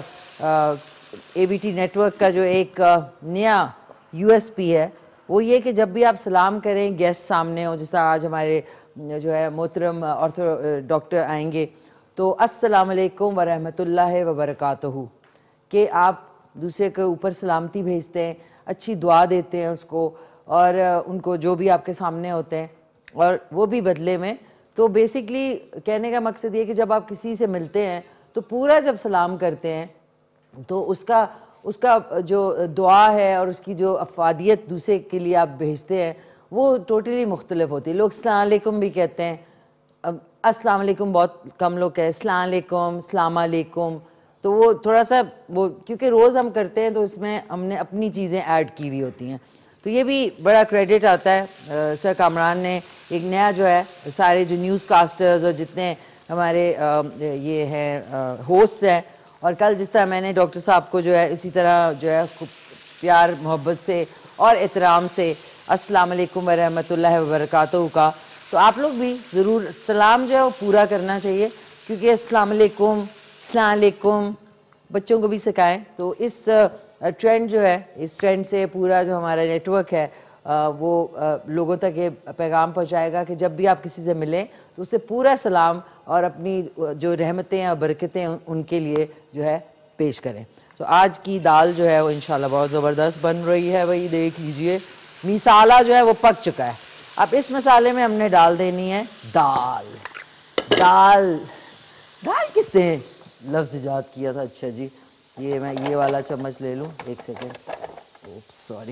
A B T network کا جو ایک نیا یو ایس پی ہے وہ یہ کہ جب بھی آپ سلام کریں گیسٹ سامنے ہو جیسا آج ہمارے جو ہے محترم آرتھو ڈاکٹر آئیں گے تو السلام علیکم ورحمۃ اللہ وبرکاتہ کہ آپ دوسرے کے اوپر سلامتی بھیجتے ہیں اچھی دعا دیتے ہیں اس کو اور ان کو جو بھی آپ کے سامنے ہوتے ہیں اور وہ بھی بدلے میں. تو بیسکلی کہنے کا مقصد یہ کہ جب آپ کسی سے ملتے ہیں تو پورا جب سلام کرتے ہیں تو اس کا اس کا جو دعا ہے اور اس کی جو افادیت دوسرے کے لیے آپ بھیجتے ہیں وہ ٹوٹلی مختلف ہوتی ہے. لوگ السلام علیکم بھی کہتے ہیں. اب السلام علیکم بہت کم لوگ کہتے ہیں. السلام علیکم السلام علیکم تو وہ تھوڑا سا وہ کیونکہ روز ہم کرتے ہیں تو اس میں ہم نے اپنی چیزیں ایڈ کی ہوئی ہوتی ہیں. تو یہ بھی بڑا کریڈٹ آتا ہے سر کامران نے ایک نیا جو ہے سارے جو نیوز کاسٹرز اور جتنے ہمارے یہ ہیں ہوسٹ ہیں اور کل جس طرح میں نے ڈاکٹر صاحب کو جو ہے اسی طرح جو ہے پیار محبت سے اور احترام سے السلام علیکم ورحمۃ اللہ وبرکاتہ کا تو آپ لوگ بھی ضرور سلام جو ہے وہ پورا کرنا چاہیے کیونکہ السلام علیکم السلام علیکم بچوں کو بھی سکھائیں. تو اس ٹرینڈ جو ہے اس ٹرینڈ سے پورا جو ہمارا نیٹ ورک ہے وہ لوگوں تک یہ پیغام پہنچائے گا کہ جب بھی آپ کسی سے ملیں تو اسے پورا سلام اور اپنی جو رحمتیں اور برکتیں ان کے لیے جو ہے پیش کریں. تو آج کی دال جو ہے وہ انشاءاللہ بہت زبردست بن رہی ہے. وہی دیکھ لیجئے مسالہ جو ہے وہ پک چکا ہے. اب اس مسالے میں ہم نے ڈال دینی ہے دال. دال دال کس نے لفظ ایجاد کیا تھا؟ اچھا جی یہ میں یہ والا چمچ لے لوں ایک سیکنڈ. Opus sorry.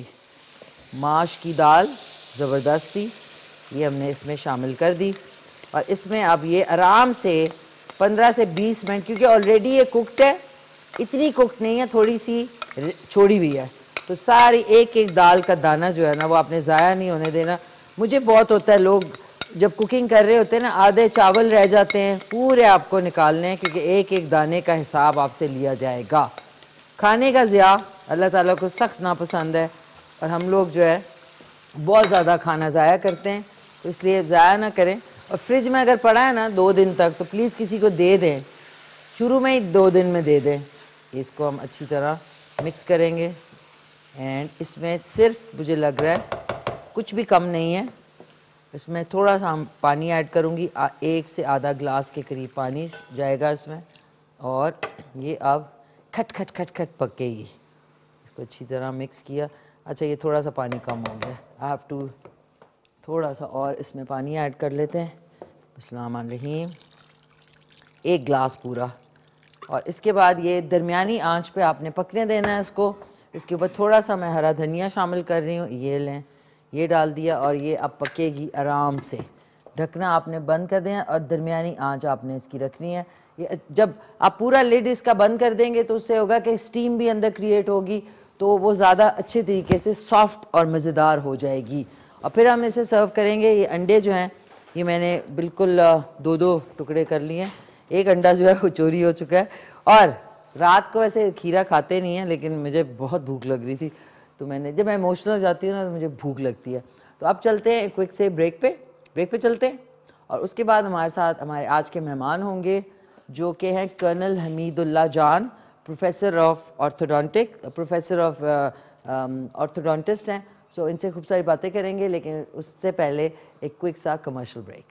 ماش کی دال زبردست سی یہ ہم نے اس میں شامل کر دی اور اس میں اب یہ آرام سے پندرہ سے بیس منٹ کیونکہ آلریڈی یہ کوکڈ ہے اتنی کوکڈ نہیں ہے تھوڑی سی چھوڑی ہوئی ہے تو ساری ایک ایک دال کا دانہ جو ہے نا وہ آپ نے ضائع نہیں ہونے دینا. مجھے بہت ہوتا ہے لوگ جب کوکنگ کر رہے ہوتے ہیں نا آدھے چاول رہ جاتے ہیں پورے آپ کو نکالنے ہیں کیونکہ ایک ایک دانے کا حساب آپ سے لیا جائے گا. کھانے کا ضیاع اللہ تعالیٰ کو سخت ناپسند ہے اور ہم لوگ جو ہے بہت زیادہ کھانا ضائع کرتے ہیں، تو اس لیے ضائع نہ کریں. اور فریج میں اگر پڑا ہے نا دو دن تک تو پلیز کسی کو دے دیں، شروع میں ہی دو دن میں دے دیں. اس کو ہم اچھی طرح مکس کریں گے. اینڈ اس میں صرف مجھے لگ رہا ہے کچھ بھی کم نہیں ہے، اس میں تھوڑا سا پانی ایڈ کروں گی، ایک سے آدھا گلاس کے قریب پانی جائے گا اس میں. اور یہ اب کھٹ کھٹ کھٹ کھٹ پکے گی. اس کو اچھی طرح مکس کیا. اچھا یہ تھوڑا سا پانی کم ہو گیا، آئی ہیو ٹو تھوڑا سا اور اس میں پانی ایڈ کر لیتے ہیں. بسم اللہ الرحمن الرحیم. ایک گلاس پورا. اور اس کے بعد یہ درمیانی آنچ پہ آپ نے پکنے دینا ہے اس کو. اس کے اوپر تھوڑا سا میں ہرا دھنیا شامل کر رہی ہوں، یہ لیں، یہ ڈال دیا اور یہ اب پکے گی آرام سے. ڈھکنا آپ نے بند کر دیا اور درمیانی آنچ آپ نے اس کی رکھنی ہے. یہ جب آپ پورا لڈ اس کا بند کر دیں گے تو اس سے ہوگا کہ اسٹیم بھی اندر کریٹ ہوگی، تو وہ زیادہ اچھے طریقے سے سافٹ اور مزیدار ہو جائے گی. اور پھر ہم اسے سرو کریں گے. یہ انڈے جو ہیں یہ میں نے بالکل دو دو ٹکڑے کر لیے ہیں. ایک انڈا جو ہے وہ چوری ہو چکا ہے. اور رات کو ایسے کھیرا کھاتے نہیں ہیں لیکن مجھے بہت بھوک لگ رہی تھی، تو میں نے جب میں ایموشنل ہو جاتی ہوں نا تو مجھے بھوک لگتی ہے. تو اب چلتے ہیں کوئک سے بریک پہ بریک پہ چلتے ہیں. اور اس کے بعد ہمارے ساتھ ہمارے آج کے مہمان ہوں گے جو کہ ہیں colonel Hamidullah Jan, professor of orthodontic professor of orthodontist ہیں. سو ان سے خوب ساری باتیں کریں گے، لیکن اس سے پہلے ایک کوئک سا کمرشل بریک.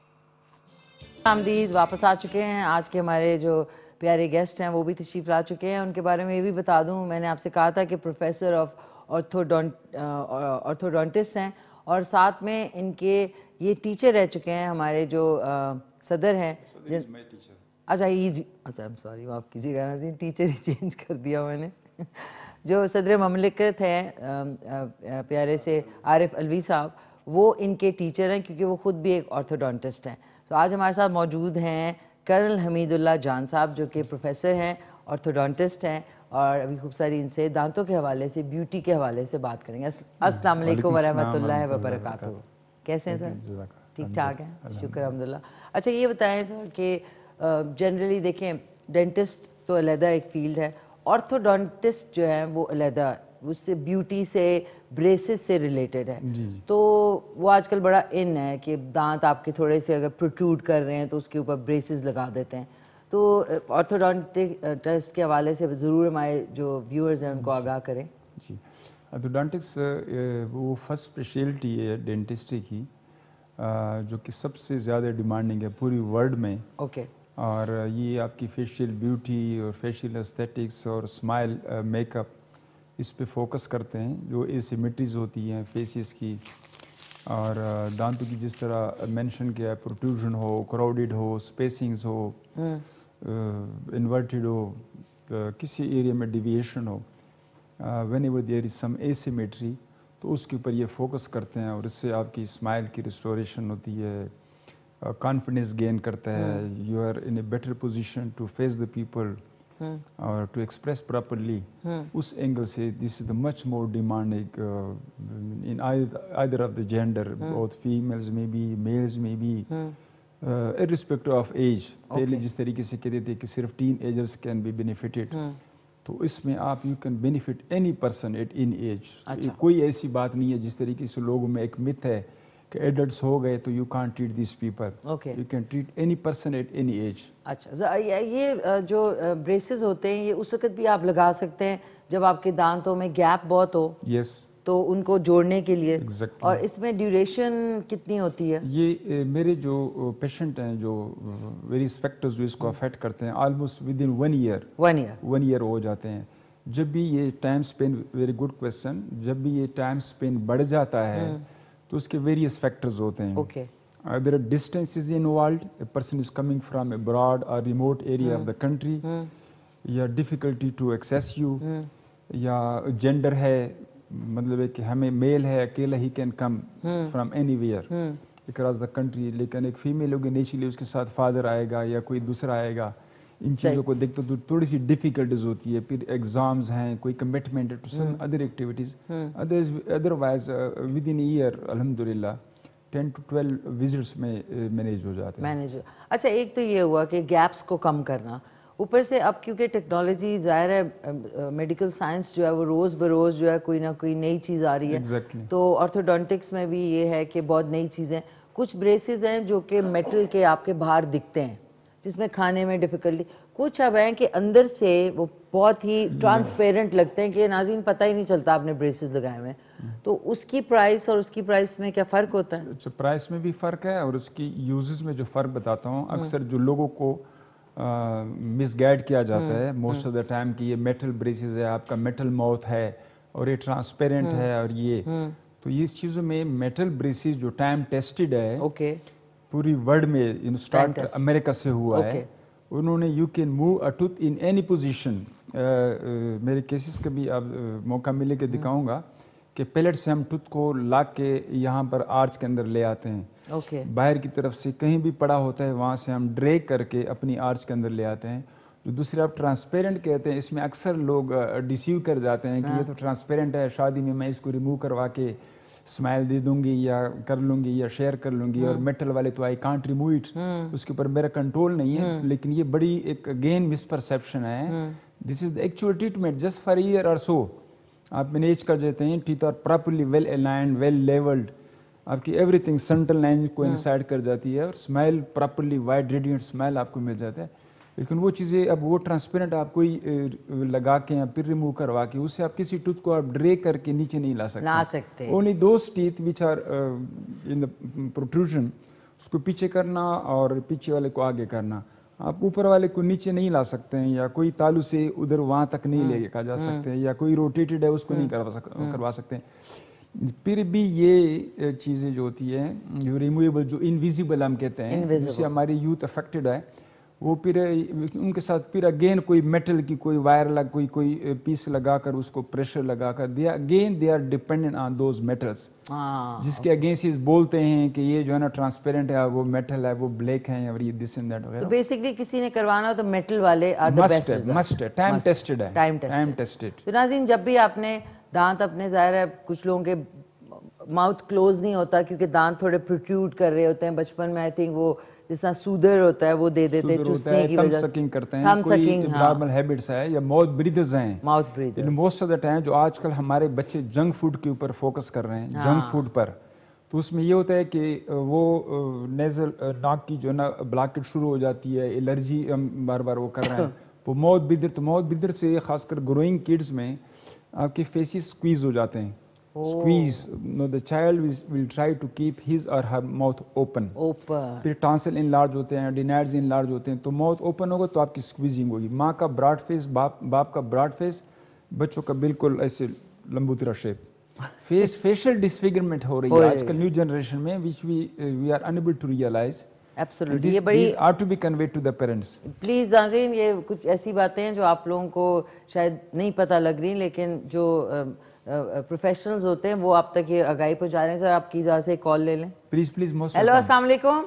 آمدید، واپس آ چکے ہیں. آج کے ہمارے جو پیارے گیسٹ ہیں وہ بھی تشریف لا چکے ہیں. ان کے بارے میں یہ بھی بتا دوں، میں نے آپ سے کہا تھا کہ پروفیسر آف آرتھوڈونٹ آرتھوڈونٹسٹ ہیں، اور ساتھ میں ان کے یہ ٹیچر رہ چکے ہیں ہمارے جو صدر ہیں. اچھا ایزی اچھا ایم سوری معاف کیجیے گا جی، ٹیچر ہی چینج کر دیا میں نے. جو صدر مملکت ہیں پیارے سے عارف علوی صاحب، وہ ان کے ٹیچر ہیں کیونکہ وہ خود بھی ایک آرتھوڈونٹسٹ ہیں. تو آج ہمارے ساتھ موجود ہیں کرنل حمید اللہ جان صاحب جو کہ پروفیسر ہیں، آرتھوڈونٹسٹ ہیں، اور ابھی خوب ساری ان سے دانتوں کے حوالے سے، بیوٹی کے حوالے سے بات کریں گے. السلام علیکم ورحمۃ اللہ وبرکاتہ. کیسے ہیں سر؟ ٹھیک ٹھاک ہیں؟ شکر الحمد للہ. اچھا یہ بتائیں سر کہ جنرلی دیکھیں ڈینٹسٹ تو علیحدہ ایک فیلڈ ہے، آرتھوڈونٹسٹ جو ہیں وہ علیحدہ، اس سے بیوٹی سے بریسز سے ریلیٹڈ ہے. تو وہ آج کل بڑا ان ہے کہ دانت آپ کے تھوڑے سے اگر پروٹروڈ کر رہے ہیں تو اس کے اوپر بریسز لگا دیتے ہیں. تو آرتھوڈونٹسٹ کے حوالے سے ضرور ہمارے جو ویورز ہیں ان کو آگاہ کریں. جی، آرتھوڈونٹکس وہ فرسٹ اسپیشلٹی ہے ڈینٹسٹری کی جو کہ سب سے زیادہ ڈیمانڈنگ ہے پوری ورلڈ میں. اوکے. اور یہ آپ کی فیشیل بیوٹی اور فیشیل استھیٹکس اور اسمائل میک اپ اس پہ فوکس کرتے ہیں، جو ایسیمیٹریز ہوتی ہیں فیسز کی اور دانتوں کی، جس طرح مینشن کیا ہے، پروٹروژن ہو، کراؤڈڈ ہو، اسپیسنگز ہو، انورٹڈ ہو، کسی ایریا میں ڈیویشن ہو، whenever there is some asymmetry تو اس کے اوپر یہ فوکس کرتے ہیں. اور اس سے آپ کی اسمائل کی ریسٹوریشن ہوتی ہے، کانفیڈنس گین کرتا ہے، you are in a better position to face the people اور ٹو ایکسپریس پراپرلی. اس اینگل سے this is the much more demanding in either of the gender, both families میں بھی میلز میں بھی، ارسپیکٹو آف ایج. پہلے جس طریقے سے کہتے تھے کہ صرف teenagers can be benefitted, تو اس میں آپ you can benefit any person at an age. کوئی ایسی بات نہیں ہے جس طریقے سے لوگوں میں ایک مت ہے کہ ایڈلٹس ہو گئے تو you can't treat these people. You can treat any person at any age. اچھا، یہ جو بریسز ہوتے ہیں یہ اس وقت بھی آپ لگا سکتے ہیں جب آپ کے دانتوں میں گیپ بہت ہو؟ یس. تو ان کو جوڑنے کے لیے. اور اس میں ڈیوریشن کتنی ہوتی ہے؟ یہ میرے جو پیشنٹ ہیں جو ویریس فیکٹرز جو اس کو افیکٹ کرتے ہیں، almost within one year one year one year ہو جاتے ہیں. جب بھی یہ time span, very good question, جب بھی یہ ٹائم اسپین بڑھ جاتا ہے تو اس کے ویریس فیکٹرز ہوتے ہیں. Okay. There are distances involved. A person is coming from a broad or remote area of the country. یا difficulty to access you. یا gender ہے، مطلب ہے کہ ہمیں میل ہے اکیلا ہی can come from anywhere across the country. لیکن ایک فیمیل ہوگی نیچرلی اس کے ساتھ فادر آئے گا یا کوئی دوسرا آئے گا. ان چیزوں کو دیکھتے تو تھوڑی سی ڈیفیکلٹیز ہوتی ہے. پھر ایگزامز ہیں، کوئی کمٹمنٹ ہے to some other activities. Otherwise within year الحمد للہ ٹین ٹو ٹویلو وزٹس میں مینیج ہو جاتے ہیں. مینیج. اچھا ایک تو یہ ہوا کہ گیپس کو کم کرنا، اوپر سے اب کیونکہ ٹیکنالوجی ظاہر ہے میڈیکل سائنس جو ہے وہ روز بروز جو ہے کوئی نہ کوئی نئی چیز آ رہی ہے, تو آرتھوڈونٹکس میں بھی یہ ہے کہ بہت نئی چیزیں, کچھ بریسز ہیں جو کہ میٹل کے آپ کے باہر دکھتے ہیں جس میں کھانے میں ڈیفیکلٹی, کچھ اب ہیں کہ اندر سے وہ بہت ہی ٹرانسپیرنٹ لگتے ہیں کہ ناظرین پتہ ہی نہیں چلتا آپ نے بریسز لگائے ہوئے ہیں, تو اس کی پرائس اور اس کی پرائس میں کیا فرق ہوتا ہے؟ اچھا, پرائس میں بھی فرق ہے اور اس کی یوزز میں جو فرق بتاتا ہوں. اکثر جو لوگوں کو مس گائیڈ کیا جاتا ہے موسٹ آف دا ٹائم کہ یہ میٹل بریسز ہے, آپ کا میٹل ماؤتھ ہے اور یہ ٹرانسپیرنٹ ہے, اور یہ تو اس چیزوں میں میٹل بریسز جو ٹائم ٹیسٹڈ ہے اوکے پوری ورلڈ میں, اسٹارٹ امریکہ سے ہوا ہے, انہوں نے you can move a tooth in any position. میرے کیسز کا بھی اب موقع ملے کے دکھاؤں گا کہ پیلٹ سے ہم ٹوتھ کو لا کے یہاں پر آرچ کے اندر لے آتے ہیں, اوکے باہر کی طرف سے کہیں بھی پڑا ہوتا ہے وہاں سے ہم ڈریگ کر کے اپنی آرچ کے اندر لے آتے ہیں. جو دوسرے آپ ٹرانسپیرنٹ کہتے ہیں, اس میں اکثر لوگ ڈیسیو کر جاتے ہیں کہ یہ تو ٹرانسپیرنٹ ہے, شادی میں میں اس کو ریموو کروا کے اسمائل دے دوں گی یا کر لوں گی یا شیئر کر لوں گی, اور میٹل والے تو آئی کانٹ ریمو اٹ, اس کے اوپر میرا کنٹرول نہیں ہے. لیکن یہ بڑی ایک اگین مس پرسیپشن ہے. This is the actual treatment just for year اور سو. آپ مینیج کر دیتے ہیں, teeth are properly well aligned well levelled, آپ کی ایوری تھنگ سینٹرل لائن کو انسائڈ کر جاتی ہے, اور smile properly wide radiant smile آپ کو مل جاتا ہے. لیکن وہ چیزیں اب وہ ٹرانسپیرنٹ آپ کوئی لگا کے یا پھر ریموو کروا کے اس سے آپ کسی ٹوتھ کو آپ ڈرے کر کے نیچے نہیں لا سکتے. لا سکتے only those teeth which are in the protrusion, اس کو پیچھے کرنا اور پیچھے والے کو آگے کرنا. آپ اوپر والے کو نیچے نہیں لا سکتے ہیں, یا کوئی تالو سے ادھر وہاں تک نہیں لے کے جا سکتے ہیں, یا کوئی روٹیٹڈ ہے اس کو نہیں کروا سکتے ہیں. پھر بھی یہ چیزیں جو ہوتی ہیں جو ریمویبل, جو انویزیبل ہم کہتے ہیں, جس سے ہماری یوتھ افیکٹڈ ہے, وہ پھر ان کے ساتھ پھر اگین کوئی میٹل کی کوئی وائر لگ کوئی کوئی پیس لگا کر اس کو پریشر لگا کر دیا, again they are dependent on those metals, جس کے اگینسٹ بولتے ہیں کہ یہ جو ہے نا ٹرانسپیرنٹ ہے, وہ میٹل ہے, وہ بلیک ہے, اور یہ دس اینڈ دیٹ وغیرہ. تو بیسکلی کسی نے کروانا ہو تو میٹل والے are the best. Must must time tested ہے, ٹائم ٹیسٹڈ. تو ناظرین جب بھی آپ نے دانت اپنے, ظاہر ہے کچھ لوگوں کے ماؤتھ کلوز نہیں ہوتا کیونکہ دانت تھوڑے پروٹروڈ کر رہے ہوتے ہیں, بچپن میں آئی تھنک وہ جس طرح سودر ہوتا ہے وہ دے دیتے ہیں چوسنے کی وجہ سے, سکنگ کرتے ہیں, کوئی نارمل ہیبٹس ہے, یا ماؤتھ بریدرز ہیں, mouth breathers. Most of the time جو آج کل ہمارے بچے جنک فوڈ کے اوپر فوکس کر رہے ہیں, جنک فوڈ پر, تو اس میں یہ ہوتا ہے کہ وہ نیزل ناک کی جو نا بلاکٹ شروع ہو جاتی ہے, الرجی ہم بار بار وہ کر رہے ہیں, وہ ماؤتھ بریدر, تو ماؤتھ بریدر سے خاص کر گروئنگ کڈز میں آپ کے فیسز سکویز ہو جاتے ہیں. Squeeze. No, the child will, will try to keep his or her mouth open. Open. پھر ٹانسل انلارج ہوتے ہیں, ڈینائڈز انلارج ہوتے ہیں, تو ماؤتھ اوپن ہوگا تو آپ کی سکویزنگ ہوگی. ماں کا براڈ فیس, باپ باپ کا براڈ فیس, بچوں کا بالکل ایسے لمبوترا شیپ. فیس فیشل ڈسفیگرمنٹ ہو رہی ہے آج کل نیو جنریشن میں, which we we are unable to realize. Absolutely. یہ بڑی are to be conveyed to the parents. Please ناظرین, یہ کچھ ایسی باتیں ہیں جو آپ لوگوں کو شاید نہیں پتہ لگ رہی, لیکن جو پروفیشنلز ہوتے ہیں وہ آپ تک یہ آگاہی پہنچا رہے ہیں. سر آپ کی اجازت سے کال لے لیں پلیز پلیز. ہیلو, السلام علیکم.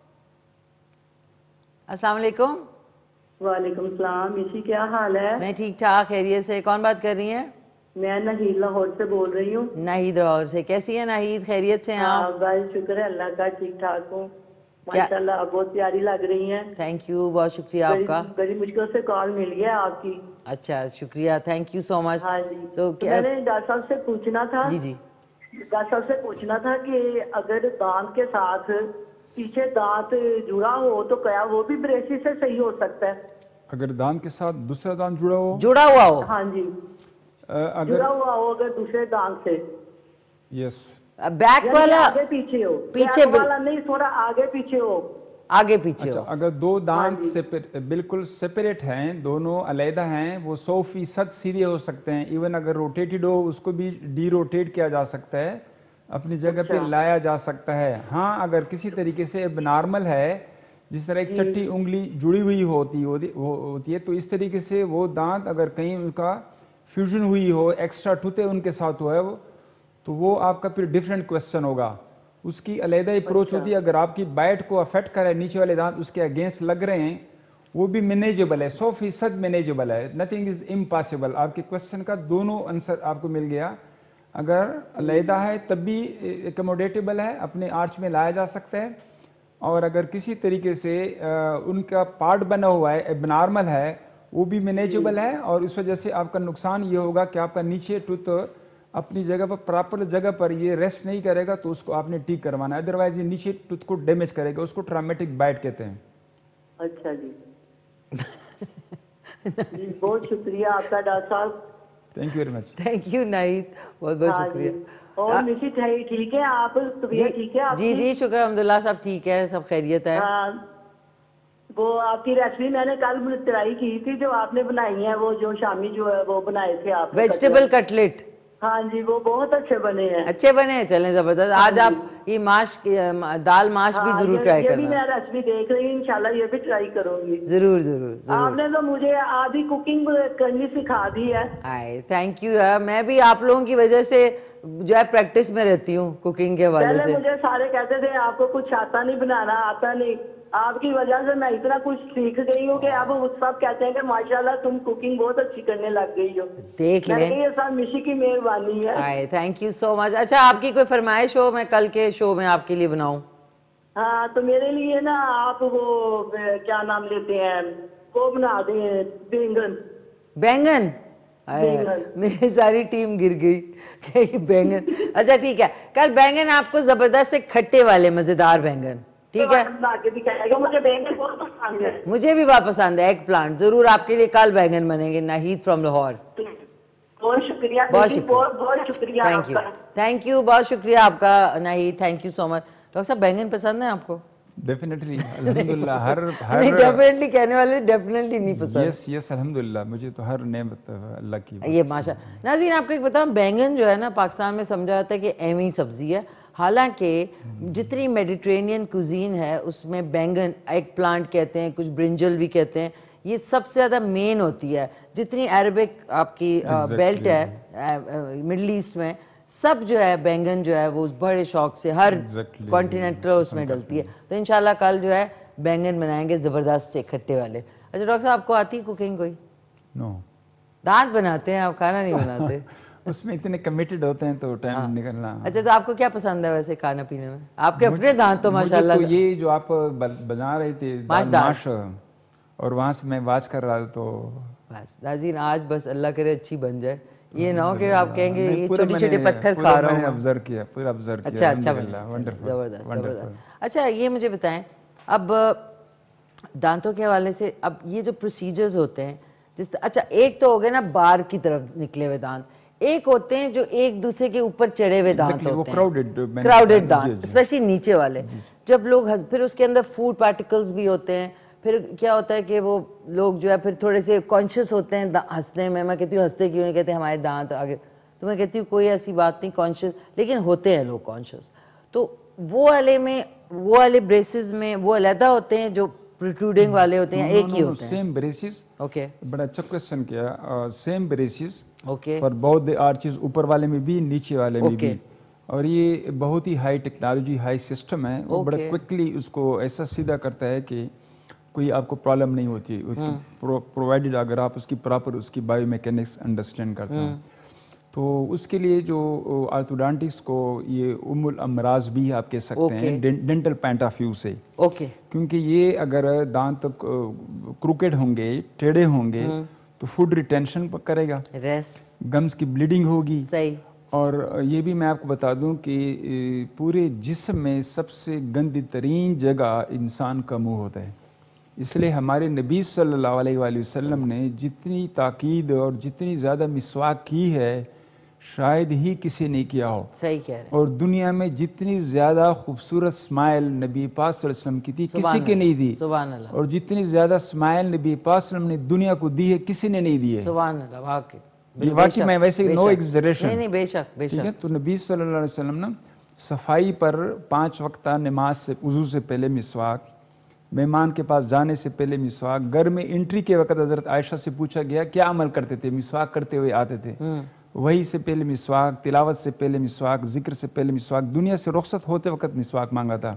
السلام علیکم. وعلیکم السلام. اسی کیا حال ہے؟ میں ٹھیک ٹھاک, خیریت سے. کون بات کر رہی ہیں؟ میں ناہید لاہور سے بول رہی ہوں. ناہید لاہور سے. کیسی ہیں ناہید, خیریت سے ہیں آپ؟ بس شکر ہے اللہ کا, ٹھیک ٹھاک ہوں ماشاء اللہ. بہت پیاری لگ رہی ہیں. تھینک یو, بہت شکریہ آپ کا. بڑی مشکل سے کال ملی ہے آپ کی. اچھا, شکریہ, تھینک یو سو مچ. ہاں جی, تو میں نے ڈاکٹر صاحب سے پوچھنا تھا. جی جی ڈاکٹر صاحب سے پوچھنا تھا کہ اگر دانت کے ساتھ پیچھے دانت جڑا ہو تو کیا وہ بھی بریسز سے صحیح ہو سکتا ہے؟ اگر دانت کے ساتھ دوسرا دانت جڑا ہو جڑا ہوا ہو ہاں جی, جڑا ہوا ہو اگر دوسرے دانت سے. یس. بیک والا آگے پیچھے ہو, پیچھے والا نہیں, تھوڑا آگے پیچھے ہو. آگے پیچھے ہو. اگر دو دانت بالکل سپریٹ ہیں, دونوں علیحدہ ہیں, وہ سو فیصد سیدھے ہو سکتے ہیں. ایون اگر روٹیٹڈ ہو اس کو بھی ڈی روٹیٹ کیا جا سکتا ہے, اپنی جگہ پہ لایا جا سکتا ہے. ہاں اگر کسی طریقے سے اب نارمل ہے, جس طرح ایک چٹی انگلی جڑی ہوئی ہوتی ہوتی ہے, تو اس طریقے سے وہ دانت اگر کہیں ان کا فیوژن ہوئی ہو, ایکسٹرا ٹوتھے ان کے ساتھ ہوا ہے وہ, تو وہ آپ کا پھر ڈفرینٹ کویسچن ہوگا. اس کی علیحدہ اپروچ ہوتی ہے. اگر آپ کی بائٹ کو افیکٹ کرے, نیچے والے دانت اس کے اگینسٹ لگ رہے ہیں, وہ بھی مینیجبل ہے, سو فیصد مینیجبل ہے. Nothing is impossible. آپ کے کویسچن کا دونوں آنسر آپ کو مل گیا. اگر علیحدہ ہے تب بھی ایکوموڈیٹیبل ہے, اپنے آرچ میں لایا جا سکتا ہے. اور اگر کسی طریقے سے ان کا پارٹ بنا ہوا ہے اب نارمل ہے وہ بھی مینیجبل ہے، اور اس وجہ سے آپ کا نقصان یہ ہوگا کہ آپ کا نیچے ٹوتھ اپنی جگہ پر پراپر جگہ پر یہ ریسٹ نہیں کرے گا، تو اس کو آپ نے ٹھیک کروانا ہے، ادروائز یہ نیچے ٹوتھ کو ڈیمیج کرے گا، اس کو ٹرامیٹک بائٹ کہتے ہیں۔ اچھا جی جی بہت شکریہ آپ کا ڈاکٹر صاحب، thank you very much. Thank you Nahid, بہت بہت شکریہ۔ اور نشی ٹھیک ہے آپ؟ طبیعت ٹھیک ہے آپ کی؟ جی جی شکر الحمدللہ، سب ٹھیک ہے، سب خیریت ہے۔ وہ آپ کی ریسیپی میں نے کل ٹرائی کی تھی جو آپ نے بنائی ہے، وہ جو شامی جو ہے وہ بنائے تھے آپ نے، ویجیٹیبل کٹلیٹ۔ ہاں جی وہ بہت اچھے بنے ہیں۔ اچھے بنے ہیں، چلیں زبردست۔ آج آپ یہ ماش دال ماش بھی ضرور ٹرائی کرنا۔ یہ بھی میں ریسیپی دیکھ رہی ہوں، انشاءاللہ یہ بھی ٹرائی کروں گی۔ ضرور ضرور ضرور۔ آپ نے تو مجھے آدھی کوکنگ کرنی سکھا دی ہے۔ آئے تھینک یو، میں بھی آپ لوگوں کی وجہ سے جو ہے پریکٹس میں رہتی ہوں کوکنگ کے حوالے سے۔ پہلے مجھے سارے کہتے تھے آپ کو کچھ آتا نہیں بنانا، آتا نہیں، آپ کی وجہ سے میں اتنا کچھ سیکھ گئی ہوں کہ اب سب کہتے ہیں کہ ماشاءاللہ تم کوکنگ بہت اچھی کرنے لگ گئی ہو۔ دیکھ لیں، یہ سب مشی کی مہربانی ہے۔ آئے تھینک یو سو مچ۔ اچھا آپ کی کوئی فرمائش ہو میں کل کے شو میں آپ کے لیے بناؤں؟ ہاں تو میرے لیے نا آپ وہ کیا نام لیتے ہیں وہ بنا دیں، بینگن۔ بینگن؟ میری ساری ٹیم گر گئی کہ بینگن۔ اچھا ٹھیک ہے، کل بینگن آپ کو زبردست سے کھٹے والے مزیدار بینگن، ٹھیک ہے؟ مجھے بینگن بہت پسند ہے۔ مجھے بھی بہت پسند ہے، ایگ پلانٹ۔ ضرور آپ کے لیے کل بینگن بنیں گے، ناہید فرام لاہور۔ بہت شکریہ، بہت شکریہ، بہت شکریہ تھینک یو تھینک یو، بہت شکریہ آپ کا Nahid, thank you so much. Doctor صاحب بینگن پسند ہے آپ کو؟ ڈیفینیٹلی الحمدللہ، ہر ہر ڈیفینیٹلی کہنے والے ڈیفینیٹلی نہیں پسند۔ یس یس الحمدللہ، مجھے تو ہر نعمت اللہ کی۔ یہ ماشاء ناظرین آپ کو ایک بتاؤں، بینگن جو ہے نا پاکستان میں سمجھا جاتا ہے کہ اہمی سبزی ہے، حالانکہ جتنی میڈیٹرینین کوزین ہے اس میں بینگن، ایگ پلانٹ کہتے ہیں، کچھ برنجل بھی کہتے ہیں، یہ سب سے زیادہ مین ہوتی ہے۔ جتنی عربک آپ کی بیلٹ ہے مڈل ایسٹ میں، سب جو ہے بینگن جو ہے وہ بڑے شوق سے ہر کانٹیننٹل اس میں ڈلتی ہے۔ تو انشاءاللہ کل جو ہے بینگن بنائیں گے زبردست سے کھٹے والے۔ اچھا ڈاکٹر صاحب آپ کو آتی ہے کوکنگ کوئی؟ نو، دانت بناتے ہیں آپ، کھانا نہیں بناتے؟ اس میں اتنے کمیٹڈ ہوتے ہیں تو ٹائم نکلنا۔ اچھا تو آپ کو کیا پسند ہے ویسے کھانا پینے میں؟ آپ کے اپنے دانت تو ماشاءاللہ۔ مجھے تو یہ جو آپ بنا رہے تھے ماش، اور وہاں سے میں واچ کر رہا تو بس ناظرین آج بس اللہ کرے اچھی بن جائے، یہ نہ ہو کہ آپ کہیں گے یہ چھوٹے چھوٹے پتھر کھا رہا ہوں۔ میں نے آبزرو کیا، پورا آبزرو کیا۔ اچھا اچھا زبردست زبردست۔ اچھا یہ مجھے بتائیں، اب دانتوں کے حوالے سے اب یہ جو پروسیجرز ہوتے ہیں، جس اچھا ایک تو ہو گئے نا باہر کی طرف نکلے ہوئے دانت، ایک ہوتے ہیں جو ایک دوسرے کے اوپر چڑھے ہوئے دانت ہوتے ہیں، کراؤڈڈ دانت، اسپیشلی نیچے والے۔ جب لوگ پھر اس کے اندر فوڈ پارٹیکلز بھی ہوتے ہیں، پھر کیا ہوتا ہے کہ وہ لوگ جو ہے پھر تھوڑے سے کانشیس ہوتے ہیں ہنسنے میں۔ میں کہتی ہوں ہنستے کیوں نہیں، کہتے ہیں ہمارے دانت آگے، تو میں کہتی ہوں کوئی ایسی بات نہیں، کانشیس لیکن ہوتے ہیں لوگ کانشیس۔ تو وہ والے میں وہ والے بریسز میں وہ علیحدہ ہوتے ہیں جو پروٹروڈنگ والے ہوتے ہیں، ایک ہی ہوتے ہیں؟ Same braces. اوکے، بڑا اچھا کوسچن کیا۔ Same braces okay, for both the arches, اوپر والے میں بھی نیچے والے میں بھی، اور یہ بہت ہی ہائی ٹیکنالوجی، ہائی سسٹم ہے، وہ بڑا کوئکلی اس کو ایسا سیدھا کرتا ہے کہ کوئی آپ کو پرابلم نہیں ہوتی، پرووائڈڈ اگر آپ اس کی پراپر اس کی بایو میکینکس انڈرسٹینڈ کرتے ہیں۔ تو اس کے لیے جو آرتھوڈانٹکس کو یہ ام الامراض بھی آپ کہہ سکتے ہیں ڈینٹل پوائنٹ آف ویو سے، اوکے، کیونکہ یہ اگر دانت کروکیڈ ہوں گے، ٹیڑھے ہوں گے تو فوڈ ریٹینشن کرے گا، گمز کی بلیڈنگ ہوگی۔ صحیح۔ اور یہ بھی میں آپ کو بتا دوں کہ پورے جسم میں سب سے گندی ترین جگہ انسان کا منہ ہوتا ہے، اس لیے ہمارے نبی صلی اللہ علیہ وآلہ وسلم نے جتنی تاکید اور جتنی زیادہ مسواک کی ہے شاید ہی کسی نے کیا ہو۔ صحیح کہہ رہے ہیں۔ اور دنیا میں جتنی زیادہ خوبصورت اسمائل نبی پاک صلی اللہ علیہ وسلم کی تھی کسی کے نہیں دی، سبحان اللہ، اور جتنی زیادہ اسمائل نبی پاک صلی اللہ علیہ وسلم نے دنیا کو دی ہے کسی نے نہیں دی ہے۔ سبحان اللہ، واقعی یہ واقعی میں ویسے نو ایگزریشن، نہیں نہیں بے شک بے شک۔ تو نبی صلی اللہ علیہ وسلم نے صفائی پر پانچ وقتہ نماز سے وضو سے پہلے مسواک، مہمان کے پاس جانے سے پہلے مسواک، گھر میں انٹری کے وقت حضرت عائشہ سے پوچھا گیا کیا عمل کرتے تھے، مسواک کرتے ہوئے آتے تھے، وہی سے پہلے مسواک، تلاوت سے پہلے مسواک، ذکر سے پہلے مسواک، دنیا سے رخصت ہوتے وقت مسواک مانگا تھا۔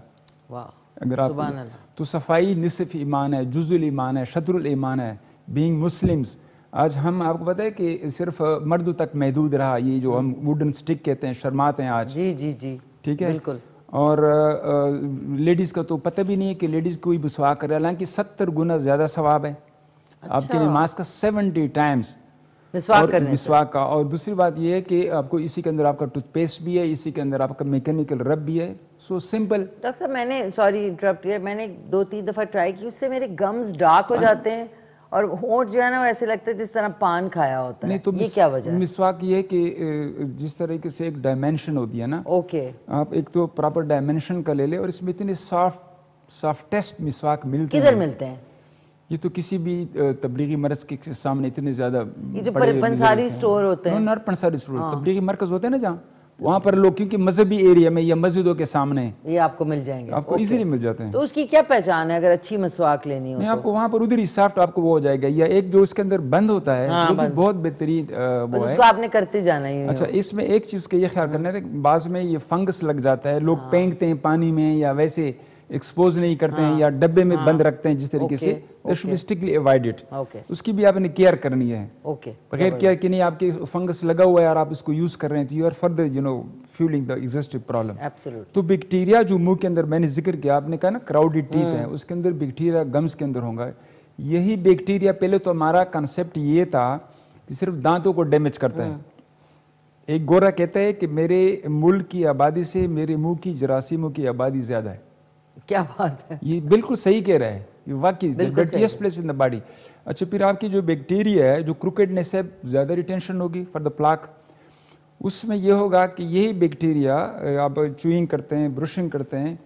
اگر آپ تو صفائی نصف ایمان ہے، جزء الایمان ہے، شطر الایمان ہے، بینگ مسلمز۔ آج ہم آپ کو پتہ ہے کہ صرف مردوں تک محدود رہا یہ جو ہم ووڈن سٹک کہتے ہیں، شرماتے ہیں آج، جی جی جی ٹھیک ہے، بالکل۔ اور لیڈیز کا تو پتہ بھی نہیں ہے کہ لیڈیز کوئی مسواک کرے، حالانکہ ستر گنا زیادہ ثواب ہے آپ کے نماز کا، سیونٹی ٹائمز مسواک کرنے سے مسواک کا. اور دوسری بات یہ ہے کہ آپ کو اسی کے اندر آپ کا ٹوتھ پیسٹ بھی ہے، اسی کے اندر آپ کا میکینیکل رب بھی ہے. So simple. ڈاکٹر صاحب میں نے سوری انٹرپٹ کیا، میں نے دو تین دفعہ ٹرائی کی، اس سے میرے گمز ڈارک ہو جاتے ہیں اور ہونٹ جو ہے نا وہ ایسے لگتا ہے جس طرح پان کھایا ہوتا ہے. یہ کیا وجہ ہے؟ مسواک یہ ہے کہ جس طریقے سے ایک ڈائمینشن ہوتی ہے نا، اوکے آپ ایک تو پراپر ڈائمینشن کا لے لیں، اور اس میں اتنے سافٹ سافٹیسٹ مسواک ملتے ہیں. کدھر ملتے ہیں یہ تو کسی بھی تبلیغی مرکز کے سامنے اتنے زیادہ یہ جو پنساری اسٹور ہوتے ہیں، نار پنساری اسٹور تبلیغی مرکز ہوتے ہیں نا جہاں، وہاں پر لوگ کیونکہ مذہبی ایریا میں یا مسجدوں کے سامنے یہ آپ کو مل جائیں گے، آپ کو ایزیلی مل جاتے ہیں. تو اس کی کیا پہچان ہے اگر اچھی مسواک لینی ہو؟ نہیں، آپ کو وہاں پر ادھر ہی سافٹ آپ کو وہ ہو جائے گا، یا ایک جو اس کے اندر بند ہوتا ہے وہ بھی بہت بہترین وہ ہے. اس کو آپ نے کرتے جانا ہی. اچھا، اس میں ایک چیز کا یہ خیال کرنا ہے کہ بعض میں یہ فنگس لگ جاتا ہے، لوگ پھینکتے ہیں پانی میں یا ویسے ایکسپوز نہیں کرتے ہیں یا ڈبے میں بند رکھتے ہیں جس طریقے سے، they should be strictly avoided. اس کی بھی آپ نے کیئر کرنی ہے. بغیر کیئر کہ نہیں آپ کے فنگس لگا ہوا ہے اور آپ اس کو یوز کر رہے ہیں تو you are further you know fueling the existing problem. تو بیکٹیریا جو منہ کے اندر میں نے ذکر کیا، آپ نے کہا نا کراؤڈڈ ٹیتھ ہیں، اس کے اندر بیکٹیریا گمز کے اندر ہوں گا. یہی بیکٹیریا پہلے تو ہمارا کنسیپٹ یہ تھا کہ صرف دانتوں کو ڈیمیج کرتا ہے. ایک گورا کہتا ہے کہ میرے ملک کی آبادی سے میرے منہ کی جراثیموں کی آبادی زیادہ ہے. کیا بات ہے، یہ بالکل صحیح کہہ رہا ہے، یہ واقعی ڈرٹیسٹ پلیس ان دا باڈی. اچھا، پھر آپ کی جو بیکٹیریا ہے جو کروکیڈنس ہے، زیادہ ریٹینشن ہوگی فار دا پلاک. اس میں یہ ہوگا کہ یہی بیکٹیریا آپ چوئنگ کرتے ہیں، برشنگ کرتے ہیں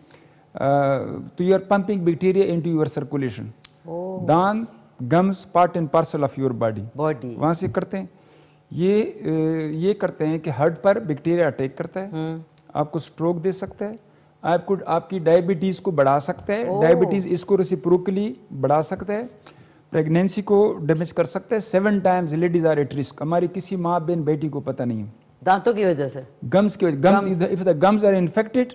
تو you are pumping bacteria into your circulation. دانت gums part and parcel of your body body وہاں سے کرتے ہیں. یہ یہ کرتے ہیں کہ ہارٹ پر بیکٹیریا اٹیک کرتا ہے، آپ کو سٹروک دے سکتا ہے، آپ کو آپ کی ڈائبٹیز کو بڑھا سکتا ہے، ڈائبٹیز اس کو ریسیپروکلی بڑھا سکتا ہے، پریگنینسی کو ڈیمیج کر سکتا ہے. Seven times ladies are at risk. ہماری کسی ماں بہن بیٹی کو پتہ نہیں ہے دانتوں کی وجہ سے، گمز کی وجہ. Gums if the gums are infected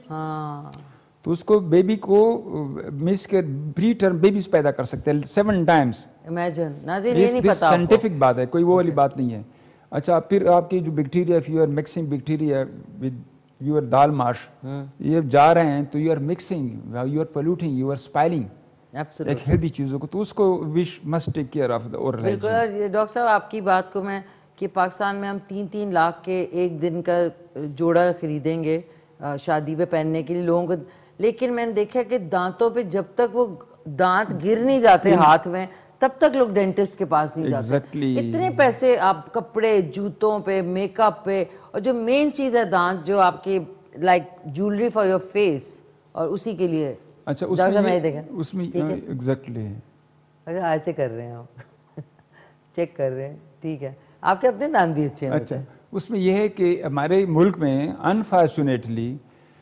تو اس کو بیبی کو مس کے پری ٹرم بیبیز پیدا کر سکتے ہیں سیون ٹائمز. امیجن. ناظرین یہ نہیں پتا، سائنٹیفک بات ہے، کوئی وہ والی بات نہیں ہے. اچھا، پھر آپ کی جو bacteria if you are mixing bacteria with your دال ماش، یہ جا رہے ہیں تو you are mixing, you are polluting, you are spoiling ایک ہیلدی چیزوں کو، تو اس کو we must take care of the oral hygiene. بالکل. ڈاکٹر صاحب آپ کی بات کو میں کہ پاکستان میں ہم تین تین لاکھ کے ایک دن کا جوڑا خریدیں گے شادی پہ پہننے کے لیے لوگوں کو، لیکن میں نے دیکھا کہ دانتوں پہ جب تک وہ دانت گر نہیں جاتے ہاتھ میں تب تک لوگ ڈینٹسٹ کے پاس نہیں جاتے. اتنے پیسے آپ کپڑے، جوتوں پہ، میک اپ پہ، اور جو مین چیز ہے دانت جو آپ کی like jewellery for your face, اور اسی کے لیے. اچھا، اس میں اس میں ایگزیکٹلی اچھا ایسے کر رہے ہیں آپ چیک کر رہے ہیں، ٹھیک ہے. آپ کے اپنے دانت بھی اچھے ہیں. اچھا، اس میں یہ ہے کہ ہمارے ملک میں انفارچونیٹلی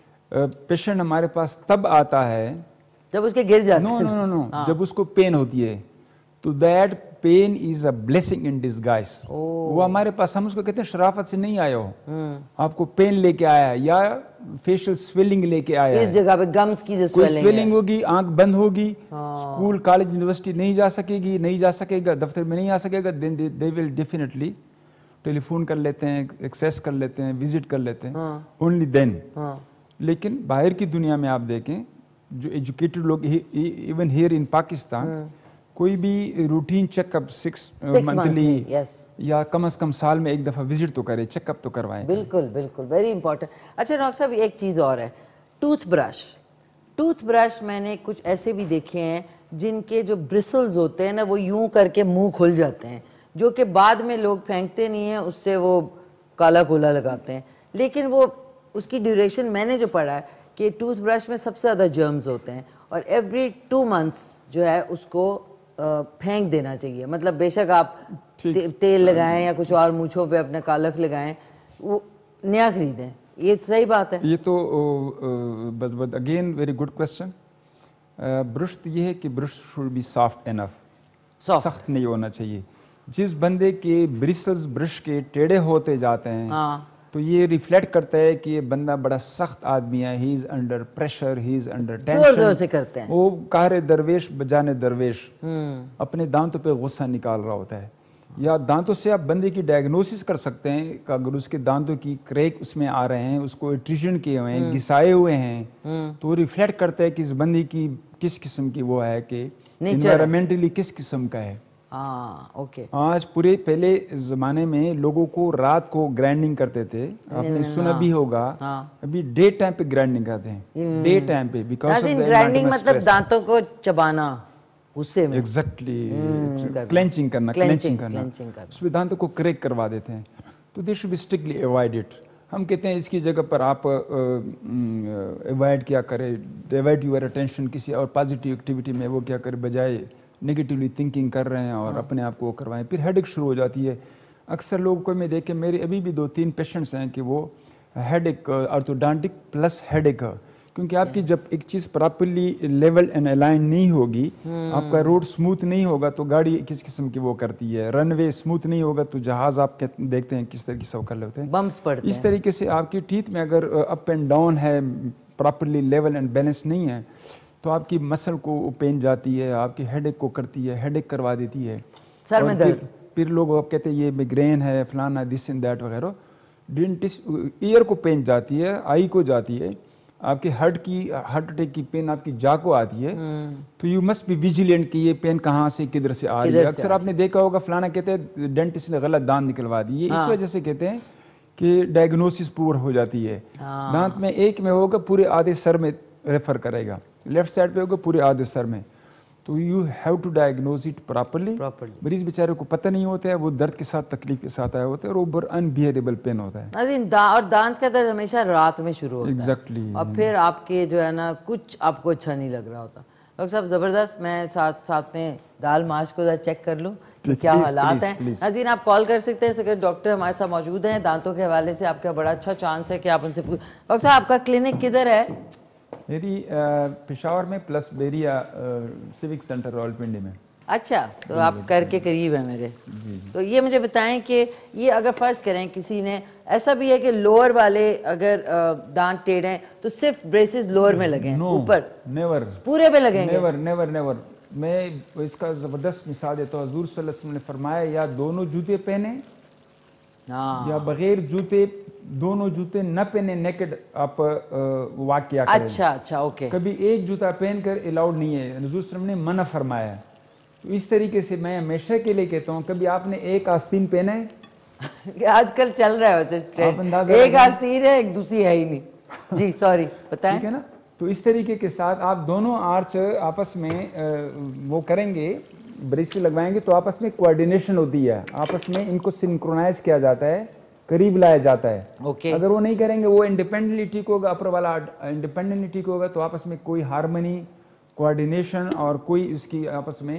پیشنٹ ہمارے پاس تب آتا ہے جب اس کے گر جاتے ہیں. نو نو نو جب اس کو پین ہوتی ہے تو that pain is a blessing in disguise. وہ ہمارے پاس، ہم اس کو کہتے ہیں شرافت سے نہیں آیا ہو، آپ کو پین لے کے آیا یا فیشل سویلنگ لے کے آیا ہے. اس جگہ پہ گمز کی جو سویلنگ ہوگی، آنکھ بند ہوگی، اسکول کالج یونیورسٹی نہیں جا سکے گی، نہیں جا سکے گا، دفتر میں نہیں آ سکے گا، دین دے ول ڈیفینیٹلی ٹیلی فون کر لیتے ہیں، ایکسیس کر لیتے ہیں، وزٹ کر لیتے ہیں، اونلی دین. لیکن باہر کی دنیا میں آپ دیکھیں جو ایجوکیٹڈ لوگ، ایون ہیئر ان پاکستان، کوئی بھی routine check up six monthly یا کم از کم سال میں ایک دفعہ وزٹ تو کرے، چیک اپ تو کروائیں. بالکل بالکل، ویری امپورٹنٹ. اچھا ڈاکٹر صاحب ایک چیز اور ہے، ٹوتھ برش. ٹوتھ برش میں نے کچھ ایسے بھی دیکھے ہیں جن کے جو برسلز ہوتے ہیں نا وہ یوں کر کے منہ کھل جاتے ہیں، جو کہ بعد میں لوگ پھینکتے نہیں ہیں، اس سے وہ کالا کولا لگاتے ہیں. لیکن وہ اس کی ڈیوریشن میں نے جو پڑھا ہے کہ ٹوتھ برش میں سب سے زیادہ جرمز ہوتے ہیں، اور ایوری ٹو منتھس جو ہے اس کو پھینک دینا چاہیے. مطلب بے شک آپ تیل لگائیں یا کچھ اور مونچھوں پہ اپنے کالک لگائیں، وہ نیا خریدیں. یہ صحیح بات ہے؟ یہ تو بس again very good question. Brush یہ ہے کہ brush should be soft enough, سخت نہیں ہونا چاہیے. جس بندے کے برسلز برش کے ٹیڑھے ہوتے جاتے ہیں تو یہ ریفلیکٹ کرتا ہے کہ یہ بندہ بڑا سخت آدمی ہے، he is under pressure, he is under tension. وہ قہر درویش بجانے درویش اپنے دانتوں پہ غصہ نکال رہا ہوتا ہے. या दांतों से आप बंदे की डायग्नोसिस कर सकते हैं कि अगर उसके दांतों की क्रैक उसमें आ रहे हैं, उसको एट्रीजन किए हुए हैं, घिसाए हुए हैं, तो वो रिफ्लेक्ट करता है कि इस बंदे की किस किस्म की वो है, कि इन्वायरमेंटली किस किस्म का है। हाँ, ओके। आज पूरे पहले ज़माने में लोगों को रात को ग्राइंडिंग करते थे, आपने सुना भी होगा। हाँ। अभी डे टाइम पे ग्राइंडिंग करते हैं, डे टाइम पे, बिकॉज ऑफ द ग्राइंडिंग मतलब दांतों को चबाना, उससे में एग्जैक्टली क्लेंचिंग करना, क्लेंचिंग करना, उसमें दांतों को क्रैक करवा देते हैं। तो they should be strictly avoid it. हम कहते हैं इसकी जगह पर आप अवॉइड क्या करें, डाइवर्ट यूर अटेंशन किसी और पॉजिटिव एक्टिविटी में, वो क्या करें, बजाय नेगेटिवली थिंकिंग कर रहे हैं और अपने आप को करवाएं, फिर हेडेक शुरू हो जाती है। अक्सर लोगों को मैं देखे, मेरे अभी भी दो तीन पेशेंट्स हैं कि वो हेडेक, ऑर्थोडोंटिक प्लस हेडेक, क्योंकि आपकी जब एक चीज़ प्रॉपरली लेवल एंड अलाइन नहीं होगी, आपका रोड स्मूथ नहीं होगा तो गाड़ी किस किस्म की वो करती है, रनवे स्मूथ नहीं होगा तो जहाज़ आप देखते हैं किस तरह की सब कर लेते हैं, बम्स पड़ते हैं। इस तरीके से आपकी टीथ में अगर अप एंड डाउन है, प्रॉपरली लेवल एंड बैलेंस नहीं है, तो आपकी मसल को पेन जाती है, आपकी हेडेक को करती है, हेडेक करवा देती है, सर में दर्द। फिर लोग आप कहते हैं ये मिग्रेन है, फलाना, दिस एंड दैट वगैरह। डेंटिस्ट ईयर को पेन जाती है, आई को जाती है, आपके हार्ट की हार्ट अटैक की पेन आपकी जा को आती है, तो यू मस्ट बी विजिलेंट कि ये पेन कहाँ से किधर से आ रही है। अक्सर आपने देखा होगा फलाना कहते हैं डेंटिस्ट ने गलत दांत निकलवा दी, ये इस वजह से कहते हैं कि डायग्नोसिस पूर हो जाती है। दांत में एक में होगा पूरे आधे सर में रेफर करेगा, लेफ्ट साइड पे होगा पूरे आधे सर में, तो you have to diagnose it properly. मरीज बेचारे को पता नहीं होता है, वो दर्द के साथ तकलीफ के साथ आया होता है और वो अनबियरेबल पेन होता है। दा, और दांत का दर्द हमेशा रात में शुरू होता exactly. है और फिर आपके जो है ना कुछ आपको अच्छा नहीं लग रहा होता। डॉक्टर साहब ज़बरदस्त, मैं साथ साथ में दाल माश को चेक कर लूँ कि क्या हालात हैं। नाज़रीन आप कॉल कर सकते हैं, अगर डॉक्टर हमारे साथ मौजूद हैं दांतों के हवाले से आपका बड़ा अच्छा चांस है कि आप उनसे पूछ। डॉक्टर साहब आपका क्लिनिक किधर है? मेरी पेशावर में plus Bahria civic centre Rawalpindi में। अच्छा, तो आप कर के करीब है मेरे। तो ये मुझे बताएं कि ये अगर फ़र्ज़ करें किसी ने, ऐसा भी है कि लोअर वाले अगर दांत टेढ़े हैं तो सिर्फ ब्रेसेस लोअर में लगे, ऊपर नेवर, पूरे पे लगेंगे? Never never never. मैं इसका ज़बरदस्त मिसाल देता हूँ। हुज़ूर सल्लल्लाहु अलैहि वसल्लम ने फरमाया, या दोनों जूते पहने या बगैर जूते, दोनों जूते न पहने, नेकेड आप वॉक किया करें। अच्छा अच्छा, ओके। कभी एक जूता पहनकर अलाउड नहीं है, हुज़ूर सल्लल्लाहु अलैहि वसल्लम ने मना फरमाया। तो इस तरीके से मैं हमेशा के लिए कहता हूँ, कभी आपने एक आस्तीन पहना है? आजकल चल रहा है वैसे, एक आस्तीन है एक दूसरी है ही नहीं। जी सॉरी, बताएं। ठीक है ना, तो इस तरीके के साथ आप दोनों आर्च आपस में वो करेंगे, ब्रेस लगवाएंगे तो आपस में कोऑर्डिनेशन होती है, आपस में इनको सिंक्रोनाइज किया जाता है, करीब लाया जाता है। okay. अगर वो नहीं करेंगे, वो इंडिपेंडेंटली ठीक होगा, अपर वाला इंडिपेंडेंटली ठीक होगा, तो आपस में कोई हार्मनी, कोऑर्डिनेशन और कोई इसकी आपस में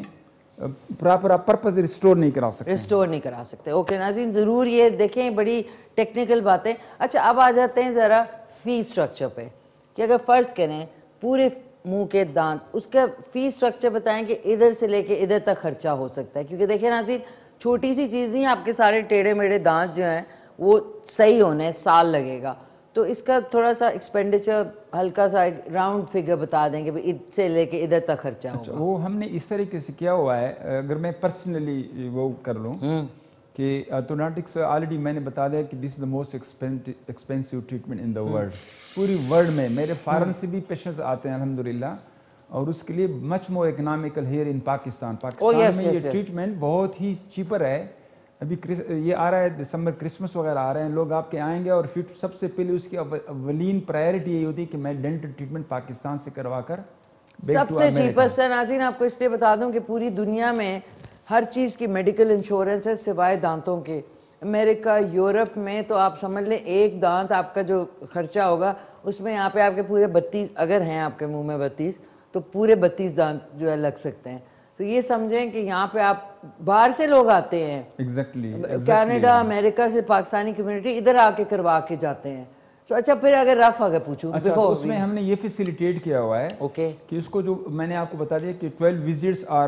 प्रॉपर आप पर्पस रिस्टोर नहीं करा सकते, रिस्टोर नहीं करा सकते। ओके नाज़रीन, ज़रूर ये देखें, बड़ी टेक्निकल बातें। अच्छा, अब आ जाते हैं ज़रा फी स्ट्रक्चर पे, कि अगर फ़र्ज़ करें पूरे मुंह के दांत, उसका फी स्ट्रक्चर बताएं कि इधर से लेके इधर तक खर्चा हो सकता है, क्योंकि देखिए नाज़रीन, छोटी सी चीज़ नहीं, आपके सारे टेढ़े मेढ़े दांत जो हैं वो सही होने साल लगेगा। तो इसका थोड़ा सा एक्सपेंडिचर, हल्का सा राउंड फिगर बता देंगे भाई इधर से लेके इधर तक खर्चा होगा। अच्छा, वो हमने इस तरीके से किया हुआ है, अगर मैं पर्सनली वो कर लूँ कि ऑर्थोडोंटिक्स ऑलरेडी मैंने बता दिया कि this is the most expensive treatment in the world. पूरी वर्ल्ड में मेरे फॉरेन से भी पेशेंट्स आते हैं अल्हम्दुलिल्लाह, और उसके लिए much more economical here in Pakistan. Pakistan oh, yes, में yes, ये yes. ट्रीटमेंट बहुत ही चीपर है। अभी ये आ रहा है दिसंबर, क्रिसमस वगैरह आ रहे हैं, लोग आपके आएंगे और फिर सबसे पहले उसकी अवलीन प्रायोरिटी यही होती है कि मैं डेंटल ट्रीटमेंट पाकिस्तान से करवा कर सबसे चीपेस्ट है। नाज़रीन आपको इसलिए बता दूं कि पूरी दुनिया में हर चीज़ की मेडिकल इंश्योरेंस है सिवाय दांतों के। अमेरिका, यूरोप में तो आप समझ लें एक दांत आपका जो खर्चा होगा उसमें यहाँ पे आपके पूरे बत्तीस, अगर हैं आपके मुंह में बत्तीस, तो पूरे बत्तीस दांत जो है लग सकते हैं। तो ये समझें कि यहाँ पे आप, बाहर से लोग आते हैं, एग्जैक्टली exactly, कनाडा, अमेरिका से पाकिस्तानी कम्युनिटी इधर आके करवा के जाते हैं। तो अच्छा, फिर अगर रफ अगर पूछूं, अच्छा, तो उसमें हमने ये फैसिलिटेट किया हुआ है ओके okay. कि उसको जो मैंने आपको बता दिया कि ट्वेल्व विजिट्स और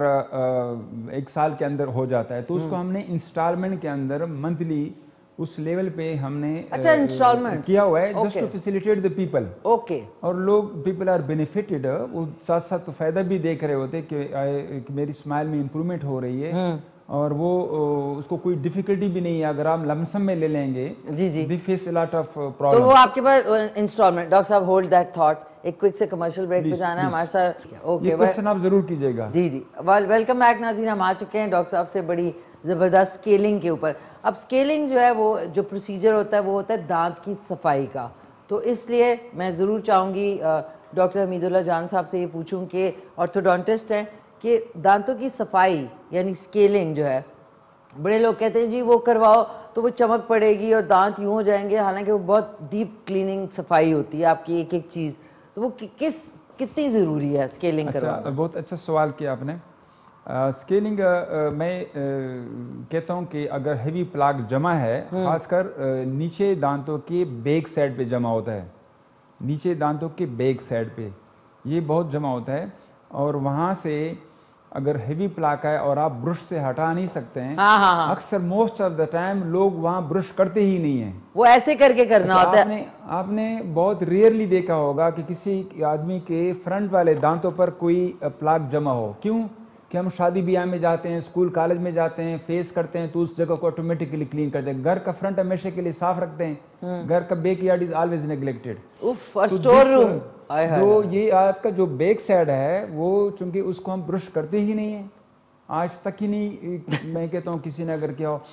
एक साल के अंदर हो जाता है, तो उसको हमने इंस्टॉलमेंट के अंदर मंथली उस लेवल पे हमने अच्छा इंस्टॉलमेंट किया हुआ है, just to facilitate the people. Okay, और लोग पीपल आर बेनिफिटेड, वो साथ साथ फायदा भी देख रहे होते कि, कि मेरी स्माइल में इम्प्रूवमेंट हो रही है اور وہ اس کو کوئی ڈیفیکلٹی بھی نہیں ہے اگر آپ لمسم میں لے لیں گے. جی جی دی فیس لاٹ آف تو پرابلم. وہ آپ کے پاس انسٹالمنٹ. ڈاکٹر صاحب ہولڈ دیٹ تھاٹ, ایک کوئک سے کمرشل بریک پہ جانا ہے ہمارے ساتھ. اوکے یہ کوشچن آپ ضرور کیجیے گا. جی جی ویلکم بیک ناظرین. ہم آ چکے ہیں ڈاکٹر صاحب سے بڑی زبردست اسکیلنگ کے اوپر. اب اسکیلنگ جو ہے وہ جو پروسیجر ہوتا ہے وہ ہوتا ہے دانت کی صفائی کا. تو اس لیے میں ضرور چاہوں گی ڈاکٹر حمید اللہ جان صاحب سے یہ پوچھوں کہ آرتھوڈونٹسٹ ہیں کہ دانتوں کی صفائی یعنی اسکیلنگ جو ہے, بڑے لوگ کہتے ہیں جی وہ کرواؤ تو وہ چمک پڑے گی اور دانت یوں ہو جائیں گے, حالانکہ وہ بہت ڈیپ کلیننگ صفائی ہوتی ہے آپ کی ایک ایک چیز. تو وہ کس کتنی ضروری ہے اسکیلنگ کروانا؟ بہت اچھا سوال کیا آپ نے. اسکیلنگ میں کہتا ہوں کہ اگر ہیوی پلاک جمع ہے, خاص کر نیچے دانتوں کے بیک سائڈ پہ جمع ہوتا ہے, نیچے دانتوں کے بیک سائڈ پہ یہ بہت جمع ہوتا ہے, اور وہاں سے اگر ہیوی پلاک ہے اور آپ برش سے ہٹا نہیں سکتے ہیں, اکثر موسٹ آف دا ٹائم لوگ وہاں برش کرتے ہی نہیں ہیں, وہ ایسے کر کے کرنا ہوتا ہے. آپ نے بہت ریئرلی دیکھا ہوگا کہ کسی آدمی کے فرنٹ والے دانتوں پر کوئی پلاک جمع ہو. کیوں کہ ہم شادی بیاہ میں جاتے ہیں, اسکول کالج میں جاتے ہیں, فیس کرتے ہیں تو اس جگہ کو آٹومیٹکلی کلین کرتے ہیں. گھر کا فرنٹ ہمیشہ کے لیے صاف رکھتے ہیں, گھر کا back yard is always neglected. Store room تو یہ آپ کا جو بیک سائڈ ہے وہ چونکہ اس کو ہم برش کرتے ہی نہیں ہیں, آج تک ہی نہیں, میں کہتا ہوں کسی نے اگر کیا ہو.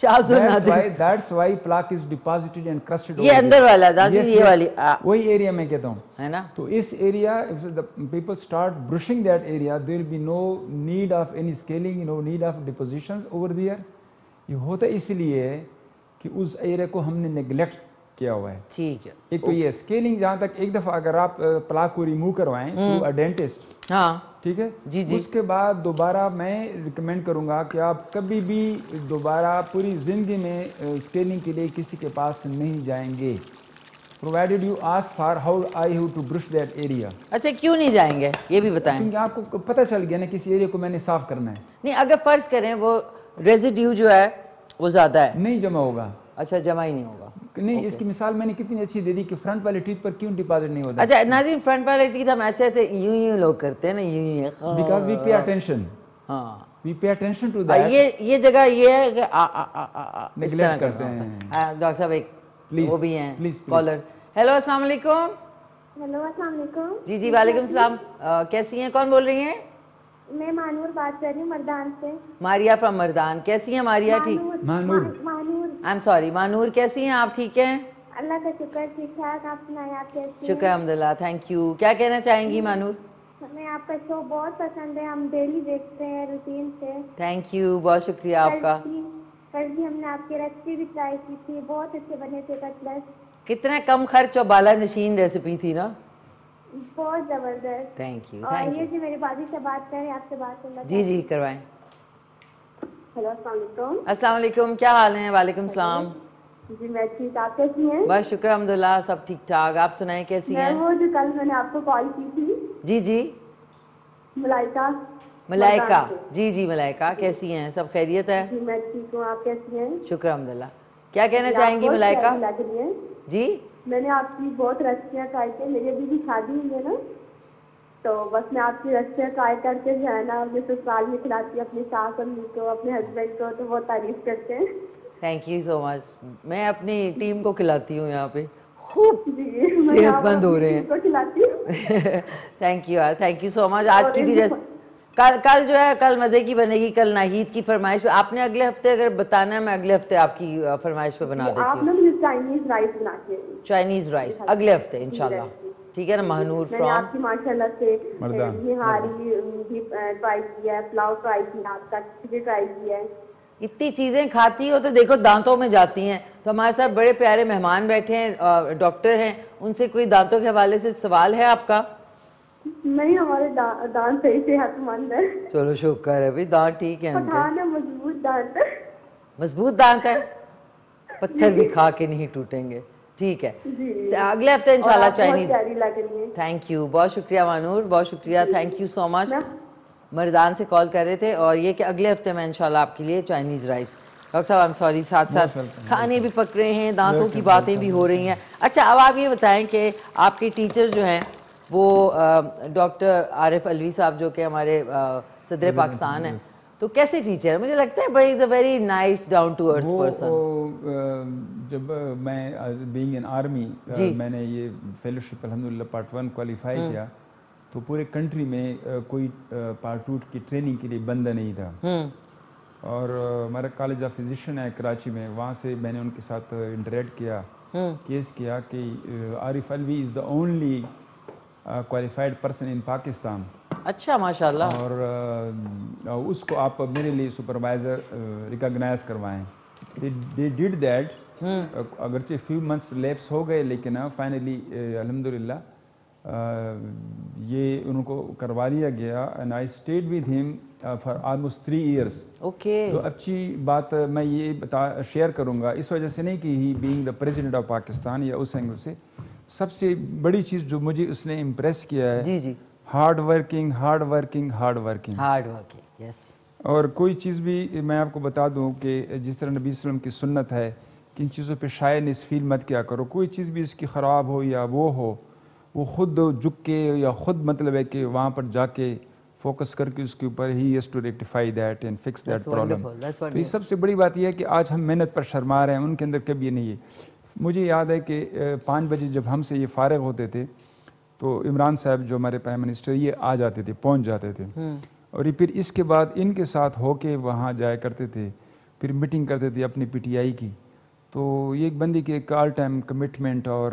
That's why plaque is deposited and crusted. یہ اندر والا یہ والی وہی ایریا میں کہتا ہوں ہے نا. تو اس area if the people start brushing that area there will be no need of any scaling, no need of depositions over there. یہ ہوتا اس لیے کہ اس ایریا کو ہم نے نیگلیکٹ کیا ہوا ہے. ٹھیک ہے. ایک تو یہ اسکیلنگ جہاں تک ایک دفعہ اگر آپ پلاک کو ریموو کروائیں ٹو اے ڈینٹسٹ, ہاں ٹھیک ہے, جی جی, اس کے بعد دوبارہ میں ریکمینڈ کروں گا کہ آپ کبھی بھی دوبارہ پوری زندگی میں اسکیلنگ کے لیے کسی کے پاس نہیں جائیں گے, provided you ask for how I have to brush that area. اچھا کیوں نہیں جائیں گے یہ بھی بتائیں. کیونکہ آپ کو پتہ چل گیا نا کسی ایریا کو میں نے صاف کرنا ہے. نہیں اگر فرض کریں وہ ریزیڈیو جو ہے وہ زیادہ ہے, نہیں جمع ہوگا. اچھا جمع ہی نہیں ہوگا. نہیں اس کی مثال میں نے کتنی اچھی دے دی کہ فرنٹ والے ٹیتھ پر کیوں ڈپازٹ نہیں ہوتا. اچھا ناظرین فرنٹ والے ٹیتھ ہم ایسے ایسے یوں یوں لوگ کرتے ہیں نا, یوں یوں, بیکاز وی پے اٹینشن. ہاں we pay attention to that. یہ یہ جگہ یہ ہے کہ نیگلیکٹ کرتے ہیں. ڈاکٹر صاحب ایک وہ بھی ہیں پلیز کالر. ہیلو السلام علیکم. ہیلو السلام علیکم. جی جی وعلیکم السلام. کیسی ہیں, کون بول رہی ہیں؟ میں مانور بات کر رہی ہوں مردان سے. Maria from Mardan. کیسی ہیں ماریا؟ ٹھیک. مانور. مانور. آئی ایم سوری مانور. کیسی ہیں آپ؟ ٹھیک ہیں اللہ کا شکر, ٹھیک ٹھاک. آپ سنائیں آپ کیسی ہیں؟ شکر الحمد للہ. Thank you. کیا کہنا چاہیں گی مانور؟ ہمیں آپ کا شو بہت پسند ہے, ہم ڈیلی دیکھتے ہیں روٹین سے. تھینک یو, بہت شکریہ آپ کا. کل بھی ہم نے آپ کی ریسیپی بھی ٹرائی کی تھی, بہت اچھے بنے تھے کٹلٹ. کتنا کم خرچ اور بالا نشین ریسیپی تھی نا, بہت زبردست. Thank you. اور یہ جی میری بازی سے بات کریں, آپ سے بات کرنا. جی جی کروائیں. ہیلو السلام علیکم. السلام علیکم. کیا حال ہیں؟ وعلیکم السلام. جی میں ٹھیک, آپ کیسی ہیں؟ بس شکر الحمد للہ سب ٹھیک ٹھاک. آپ سنائیں کیسی ہیں؟ وہ جو کل میں نے آپ کو کال کی تھی. جی جی ملائکہ. ملائکہ. جی جی ملائکہ کیسی ہیں؟ سب خیریت ہے؟ جی میں ٹھیک ہوں, آپ کیسی ہیں؟ شکر الحمد للہ. کیا کہنا چاہیں گی ملائکہ؟ جی میں نے آپ کی بہت ریسیپیاں ٹرائی کی, میری ابھی بھی شادی ہوئی ہے نا, تو بس میں آپ کی ریسیپیاں ٹرائی کر کے جو ہے نا اپنے سسرال میں کھلاتی ہوں, اپنی ساس امی کو, اپنے ہسبینڈ کو, تو بہت تعریف کرتے ہیں. Thank you so much. میں اپنی ٹیم کو کھلاتی ہوں یہاں پہ, خوب صحت مند ہو رہے ہیں. تھینک یو یار, تھینک یو سو مچ. آج کی بھی ریسپی کل کل جو ہے کل مزے کی بنے گی. کل ناہید کی فرمائش پہ آپ نے اگلے ہفتے اگر بتانا ہے, میں اگلے ہفتے آپ کی فرمائش پہ بنا دیتی ہوں. چائنیز رائس بنا کے, چائنیز رائس اگلے ہفتے انشاءاللہ, ٹھیک ہے نا. مہنور فرام آپ کی ماشاءاللہ سے نہاری بھی ٹرائی کیا ہے, پلاؤ ٹرائی کیا, آپ کا کھچڑی ٹرائی کیا ہے. اتنی چیزیں کھاتی ہو تو دیکھو دانتوں میں جاتی ہیں. تو ہمارے ساتھ بڑے پیارے مہمان بیٹھے ہیں, ڈاکٹر ہیں, ان سے کوئی دانتوں کے حوالے سے سوال ہے آپ کا؟ نہیں, ہمارے دانت صحیح صحت مند ہے. چلو شکر ہے بھائی, دانت ٹھیک ہے. مضبوط دانت ہے. مضبوط دانت ہے, پتھر بھی کھا کے نہیں ٹوٹیں گے. ٹھیک ہے, اگلے ہفتے انشاءاللہ چائنیز. تھینک یو, بہت شکریہ مانور, بہت شکریہ. تھینک یو سو مچ. مردان سے کال کر رہے تھے, اور یہ کہ اگلے ہفتے میں انشاءاللہ آپ کے لیے چائنیز رائس. ڈاکٹر صاحب I'm سوری, ساتھ ساتھ کھانے بھی پک رہے ہیں, دانتوں کی باتیں بھی ہو رہی ہیں. اچھا اب آپ یہ بتائیں کہ آپ کے ٹیچر جو ہیں وہ ڈاکٹر عارف علوی صاحب جو کہ ہمارے صدر پاکستان ہیں, تو کیسے ٹیچر ہے؟ مجھے لگتا ہے but is a very nice down to earth person. جب میں بینگ ان آرمی میں نے یہ فیلوشپ الحمدللہ پارٹ ون کوالیفائی کیا تو پورے کنٹری میں کوئی پارٹ ٹو کی ٹریننگ کے لیے بندہ نہیں تھا. اور ہمارا کالج آف فزیشین ہے کراچی میں, وہاں سے میں نے ان کے ساتھ انٹریکٹ کیا, کیس کیا کہ Arif Alvi is the only qualified person in Pakistan. اچھا ماشاء اللہ. اور اس کو آپ میرے لیے سپروائزر ریکگنائز کروائیں. دے ڈیڈ دیٹ, اگرچہ فیو منتھس لیپس ہو گئے لیکن فائنلی الحمدللہ یہ ان کو کروا لیا گیا. اینڈ آئی اسٹیڈ ود ہم for almost three years. Okay. تو اچھی بات میں یہ بتا شیئر کروں گا اس وجہ سے نہیں کہ he being the president of Pakistan یا اس اینگل سے. سب سے بڑی چیز جو مجھے اس نے امپریس کیا ہے, جی جی, hard working hard working hard working hard working. Yes. اور کوئی چیز بھی میں آپ کو بتا دوں کہ جس طرح نبی صلی اللہ علیہ وسلم کی سنت ہے کہ ان چیزوں پہ شائع نصف فیل مت کیا کرو. کوئی چیز بھی اس کی خراب ہو یا وہ ہو, وہ خود جھک کے یا خود مطلب ہے کہ وہاں پر جا کے فوکس کر کے اس کے اوپر he has to rectify that and fix that problem. تو یہ سب سے بڑی بات یہ ہے کہ آج ہم محنت پر شرما رہے ہیں, ان کے اندر کبھی نہیں ہے. مجھے یاد ہے کہ پانچ بجے جب ہم سے یہ فارغ ہوتے تھے تو عمران صاحب جو ہمارے پرائم منسٹر یہ آ جاتے تھے, پہنچ جاتے تھے, اور یہ پھر اس کے بعد ان کے ساتھ ہو کے وہاں جایا کرتے تھے, پھر میٹنگ کرتے تھے اپنی پی ٹی آئی کی. تو یہ ایک بندے کی ایک آل ٹائم کمٹمنٹ اور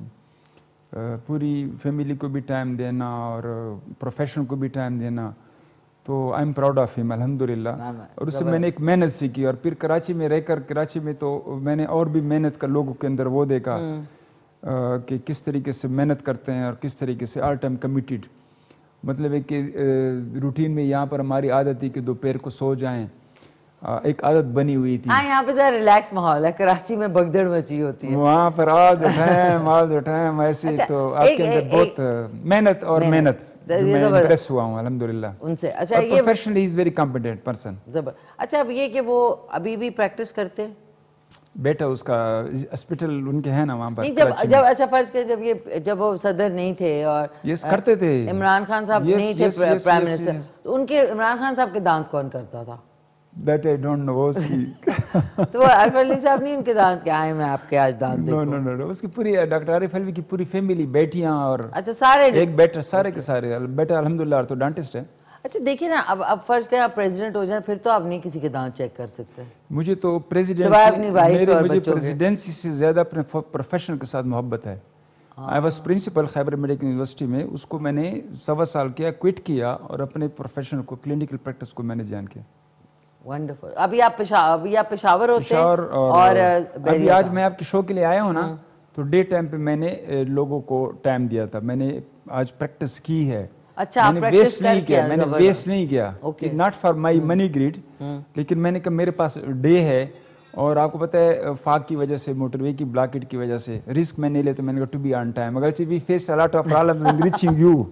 پوری فیملی کو بھی ٹائم دینا اور پروفیشن کو بھی ٹائم دینا. تو آئی ایم پراؤڈ آف ہم الحمدللہ. اور اس سے میں نے ایک محنت سیکھی, اور پھر کراچی میں رہ کر کراچی میں تو میں نے اور بھی محنت کا لوگوں کے اندر وہ دیکھا کہ کس طریقے سے محنت کرتے ہیں اور کس طریقے سے آل ٹائم کمیٹیڈ. مطلب ہے کہ روٹین میں یہاں پر ہماری عادت تھی کہ دوپہر کو سو جائیں, ایک عادت بنی ہوئی تھی. ہاں یہاں پہ ذرا ریلیکس ماحول ہے, کراچی میں بگدڑ مچی ہوتی ہے. وہاں پر آج اٹھائیں مال اٹھائیں ایسے. تو آپ کے اندر بہت محنت اور محنت میں امپریس ہوا ہوں الحمدللہ ان سے. اچھا یہ professionally is very competent person. زبر. اچھا اب یہ کہ وہ ابھی بھی پریکٹس کرتے ہیں بیٹا, اس کا ہاسپٹل ان کے ہیں نا وہاں پر جب جب اچھا فرض کے جب یہ جب وہ صدر نہیں تھے اور یس کرتے تھے, عمران خان صاحب نہیں تھے پرائم منسٹر, تو ان کے عمران خان صاحب کے دانت کون کرتا تھا؟ That I don't know. اس کی تو عارف الوی صاحب نہیں ان کے دانت کے آئے, میں آپ کے آج دانت دیکھوں. نو نو نو اس کی پوری ڈاکٹر عارف الوی کی پوری فیملی, بیٹیاں اور اچھا سارے ایک بیٹا, سارے کے سارے. بیٹا الحمدللہ آرتھوڈانٹسٹ ہے. اچھا دیکھیے نا, اب اب فرض کہ آپ پریزیڈنٹ ہو جائیں پھر تو آپ نہیں کسی کے دانت چیک کر سکتے. مجھے تو پریزیڈنسی میرے مجھے پریزیڈنسی سے زیادہ اپنے پروفیشن کے ساتھ محبت ہے. I was principal Khyber medical university میں, اس کو میں نے سوا سال کیا, کوئٹ کیا, اور اپنے پروفیشن کو کلینکل پریکٹس کو میں نے جان کیا. ونڈرفل. ابھی آپ ابھی آپ پشاور ہوتے ہیں اور ابھی آج میں آپ کے شو کے لیے آیا ہوں نا, تو ڈے ٹائم پہ میں نے لوگوں کو ٹائم دیا تھا. میں نے آج پریکٹس کی ہے. اچھا میں نے ویسٹ نہیں کیا, میں نے ویسٹ نہیں کیا, not for my money grade, لیکن میں نے کہا میرے پاس ڈے ہے. اور آپ کو پتہ ہے فاگ کی وجہ سے, موٹر وے کی بلاکٹ کی وجہ سے رسک میں نہیں لیتا. میں نے کہا ٹو بی آن ٹائم, اگرچہ we face a lot of problems in reaching you,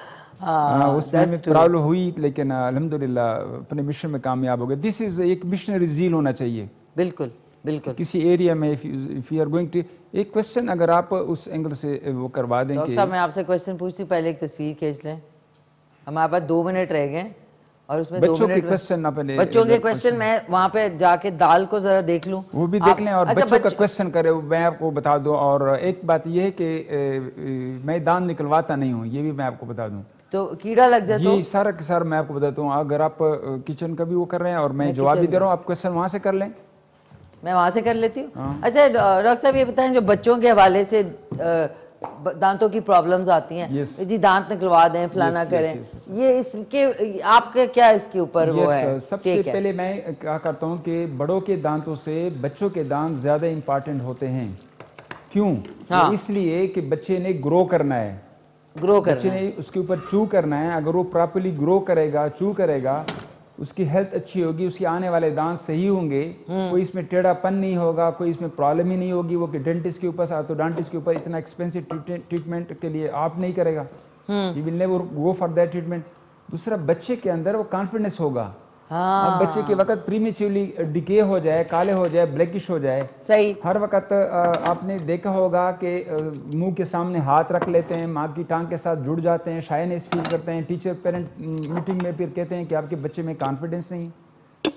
اس میں ہمیں پرابلم ہوئی, لیکن الحمدللہ اپنے مشن میں کامیاب ہو گئے. دس از ایک مشنری زیل ہونا چاہیے. بالکل بالکل. کسی ایریا میں if you are going to, ایک کوشچن اگر آپ اس اینگل سے وہ کروا دیں کہ صاحب میں آپ سے کوشچن پوچھتی ہوں, پہلے ایک تصویر کھینچ لیں. ہمارے پاس دو منٹ رہ گئے اور اس میں بچوں کے کوشچن اپنے بچوں کے کوشچن میں وہاں پہ جا کے دال کو ذرا دیکھ لوں, وہ بھی دیکھ لیں, اور بچوں کا کوشچن کرے میں آپ کو بتا دوں. اور ایک بات یہ ہے کہ میں دانت نکلواتا نہیں ہوں, یہ بھی میں آپ کو بتا دوں. تو کیڑا لگ جائے تو یہ سارا کے سارا میں آپ کو بتاتا ہوں. اگر آپ کچن کا بھی وہ کر رہے ہیں اور میں جواب بھی دے رہا ہوں, آپ کوشچن وہاں سے کر لیں, میں وہاں سے کر لیتی ہوں. اچھا ڈاکٹر صاحب یہ بتائیں, جو بچوں کے حوالے سے دانتوں کی پرابلمز آتی ہیں, جی دانت نکلوا دیں فلانا کریں, یہ اس کے آپ کا کیا اس کے اوپر وہ ہے؟ سب سے پہلے میں کیا کرتا ہوں کہ بڑوں کے دانتوں سے بچوں کے دانت زیادہ امپارٹنٹ ہوتے ہیں. کیوں؟ اس لیے کہ بچے نے گرو کرنا ہے, گرو کرنا بچے نے اس کے اوپر چو کرنا ہے. اگر وہ پراپرلی گرو کرے گا, چو کرے گا, اس کی ہیلتھ اچھی ہوگی, اس کے آنے والے دانت صحیح ہوں گے, کوئی اس میں ٹیڑھا پن نہیں ہوگا, کوئی اس میں پرابلم ہی نہیں ہوگی. وہ کہ ڈینٹسٹ کے اوپر آرتھوڈانٹسٹ کے اوپر اتنا ایکسپینسو ٹریٹمنٹ کے لیے آپ نہیں کرے گا, he will never go for that treatment. دوسرا, بچے کے اندر وہ کانفیڈنس ہوگا. اب بچے کے وقت پریمیچورلی ڈیکے ہو جائے, کالے ہو جائے, بلیکش ہو جائے, صحیح, ہر وقت آپ نے دیکھا ہوگا کہ منہ کے سامنے ہاتھ رکھ لیتے ہیں, ماں کی ٹانگ کے ساتھ جڑ جاتے ہیں, شائنس فیل کرتے ہیں, ٹیچر پیرنٹ میٹنگ میں پھر کہتے ہیں کہ آپ کے بچے میں کانفیڈنس نہیں.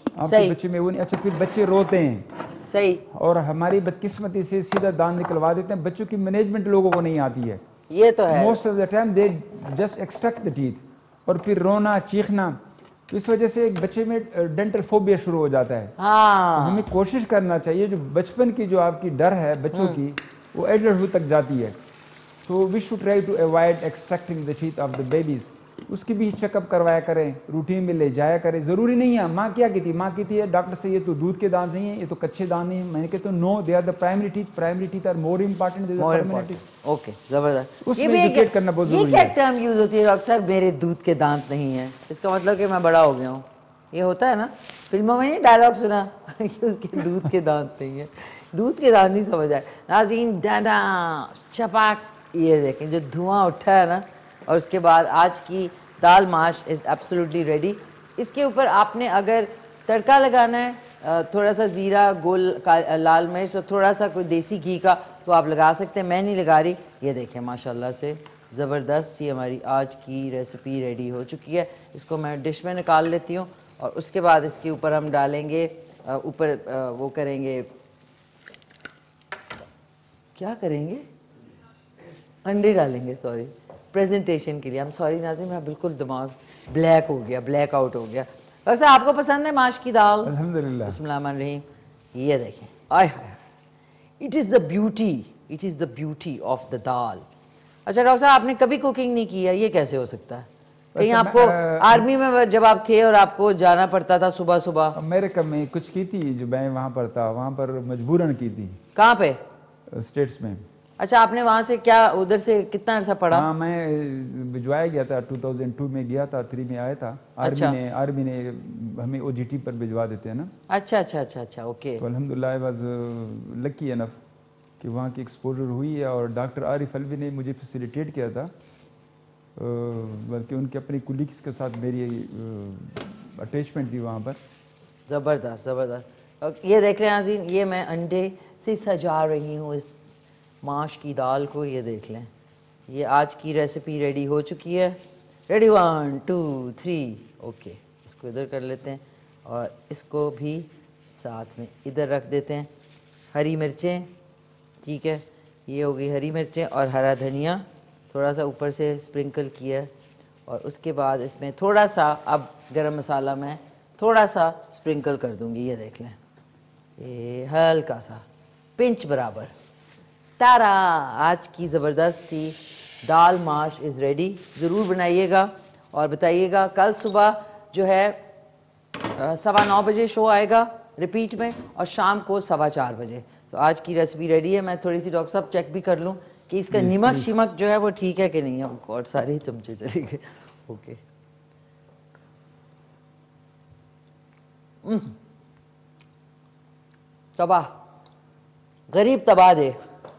آپ کے بچے میں وہ نہیں. اچھا پھر بچے روتے ہیں صحیح, اور ہماری بدقسمتی سے سیدھا دانت نکلوا دیتے ہیں. بچوں کی مینجمنٹ لوگوں کو نہیں آتی ہے, یہ تو ہے. Most of the time they just extract the teeth, اور پھر رونا چیخنا, اس وجہ سے ایک بچے میں ڈینٹل فوبیا شروع ہو جاتا ہے. ہاں ہمیں کوشش کرنا چاہیے جو بچپن کی جو آپ کی ڈر ہے بچوں کی وہ ایڈلٹہڈ تک جاتی ہے, تو we should try to avoid extracting the teeth of the babies. اس کی بھی چیک اپ کروایا کریں, روٹین میں لے جایا کریں. ضروری نہیں ہے ماں کیا کہتی, ماں کہتی ہے ڈاکٹر سے یہ تو دودھ کے دانت نہیں ہیں, یہ تو کچے دانت نہیں ہیں. میں نے کہتا ہوں no, they are the primary teeth, primary teeth are more important. Okay زبردست. اس میں ایجوکیٹ کرنا بہت ضروری ہے. یہ کیا ٹرم یوز ہوتی ہے ڈاکٹر صاحب, میرے دودھ کے دانت نہیں ہیں, اس کا مطلب کہ میں بڑا ہو گیا ہوں. یہ ہوتا ہے نا فلموں میں, نہیں ڈائلاگ سنا کہ اس کے دودھ کے دانت نہیں ہیں, دودھ کے دانت نہیں سمجھ آئے. ناظرین ڈاڈا چپاک, یہ دیکھیں جو دھواں اٹھا ہے نا, اور اس کے بعد آج کی دال ماش از ایبسلیوٹلی ریڈی. اس کے اوپر آپ نے اگر تڑکا لگانا ہے تھوڑا سا زیرہ, گول لال مرچ اور تھوڑا سا کوئی دیسی گھی کا, تو آپ لگا سکتے ہیں, میں نہیں لگا رہی. یہ دیکھیں ماشاءاللہ سے زبردست سی ہماری آج کی ریسیپی ریڈی ہو چکی ہے. اس کو میں ڈش میں نکال لیتی ہوں, اور اس کے بعد اس کے اوپر ہم ڈالیں گے, اوپر وہ کریں گے, کیا کریں گے, انڈے ڈالیں گے. سوری پریزنٹیشن کے لیے, ہم سوری ناظرین, میں بالکل دماغ بلیک ہو گیا, بلیک آؤٹ ہو گیا. ویسے آپ کو پسند ہے ماش کی دال؟ الحمدللہ. بسم اللہ الرحمن الرحیم. یہ دیکھیں, آئے ہائے, it is the beauty, it is the beauty of the dal. اچھا ڈاکٹر صاحب آپ نے کبھی کوکنگ نہیں کیا, یہ کیسے ہو سکتا ہے؟ کہیں آپ کو آرمی میں جب آپ تھے اور آپ کو جانا پڑتا تھا صبح صبح؟ امریکہ میں کچھ کی تھی, جو میں وہاں پر تھا وہاں پر مجبوراً کی تھی. کہاں پہ؟ اسٹیٹس میں. اچھا آپ نے وہاں سے کیا ادھر سے کتنا عرصہ پڑھا؟ ہاں میں بھجوایا گیا تھا, ٹو تھاؤزینڈ ٹو میں گیا تھا, تھری میں آیا تھا. آرمی نے آرمی نے ہمیں او جی ٹی پر بھجوا دیتے ہیں نا. اچھا اچھا اچھا اچھا اوکے. تو الحمدللہ آئی واز لکی انف کہ وہاں کی ایکسپوجر ہوئی ہے, اور ڈاکٹر عارف الوی نے مجھے فیسیلیٹیٹ کیا تھا, بلکہ ان کے اپنی کولیگس کے ساتھ میری اٹیچمنٹ تھی وہاں پر. زبردست زبردست. یہ دیکھ لیں ناظرین, یہ میں انڈے سے سجا رہی ہوں اس ماش کی دال کو. یہ دیکھ لیں, یہ آج کی ریسیپی ریڈی ہو چکی ہے. Ready, one two three, okay. اس کو ادھر کر لیتے ہیں, اور اس کو بھی ساتھ میں ادھر رکھ دیتے ہیں. ہری مرچیں, ٹھیک ہے, یہ ہوگی ہری مرچیں, اور ہرا دھنیا تھوڑا سا اوپر سے اسپرنکل کیا, اور اس کے بعد اس میں تھوڑا سا اب گرم مسالہ میں تھوڑا سا اسپرنکل کر دوں گی. یہ دیکھ لیں, یہ ہلکا سا پنچ برابر. تارا, آج کی زبردست سی دال ماش از ریڈی. ضرور بنائیے گا اور بتائیے گا. کل صبح جو ہے سوا نو بجے شو آئے گا ریپیٹ میں, اور شام کو سوا چار بجے. تو آج کی ریسیپی ریڈی ہے. میں تھوڑی سی ڈاکٹر صاحب چیک بھی کر لوں کہ اس کا نمک شمک جو ہے وہ ٹھیک ہے کہ نہیں ہے. اور سارے چمچے چلے گئے. اوکے, تباہ, غریب تباہ دے.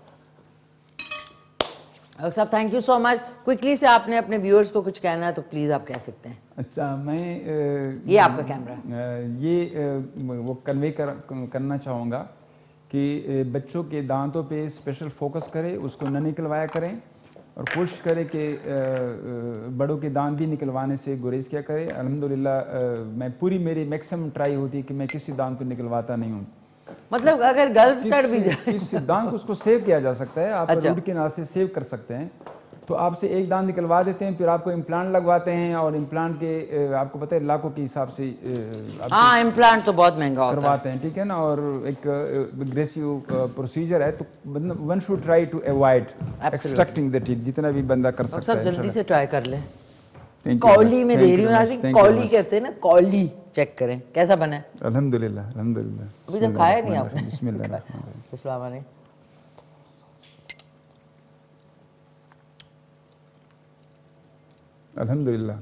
ڈاکٹر صاحب thank you so much. Quickly سے آپ نے اپنے ویورز کو کچھ کہنا ہے تو پلیز آپ کہہ سکتے ہیں. اچھا, میں یہ آپ کا کیمرہ, یہ وہ کنوے کرنا چاہوں گا کہ بچوں کے دانتوں پہ اسپیشل فوکس کرے, اس کو نہ نکلوایا کریں, اور کوشش کرے کہ بڑوں کے دانت بھی نکلوانے سے گریز کیا کرے. الحمدللہ میں پوری میری میکسیمم ٹرائی ہوتی ہے کہ میں کسی دانت کو نکلواتا نہیں ہوں. مطلب اگر گلف چڑھ بھی جائے اس دانت کو اس کو سیو کیا جا سکتا ہے, آپ روٹ کے نال سے سیو کر سکتے ہیں. تو آپ سے ایک دانت نکلوا دیتے ہیں, پھر آپ کو امپلانٹ لگواتے ہیں, اور امپلانٹ کے آپ کو پتہ ہے لاکھوں کے حساب سے ہاں امپلانٹ تو بہت مہنگا ہوتا ہے کرواتے ہیں, ٹھیک ہے نا. اور ایک اگریسیو پروسیجر ہے, تو one should try to avoid extracting the teeth جتنا بھی بندہ کر سکتا ہے. سب جلدی سے ٹرائی کر لیں. کولی میں دے رہی ہوں ناظرین, کولی کہتے ہیں نا, کولی. چیک کریں کیسا بنا ہے. الحمدللہ الحمدللہ. ابھی تک کھایا نہیں آپ نے؟ بسم اللہ الرحمن الرحیم. السلام علیکم. الحمدللہ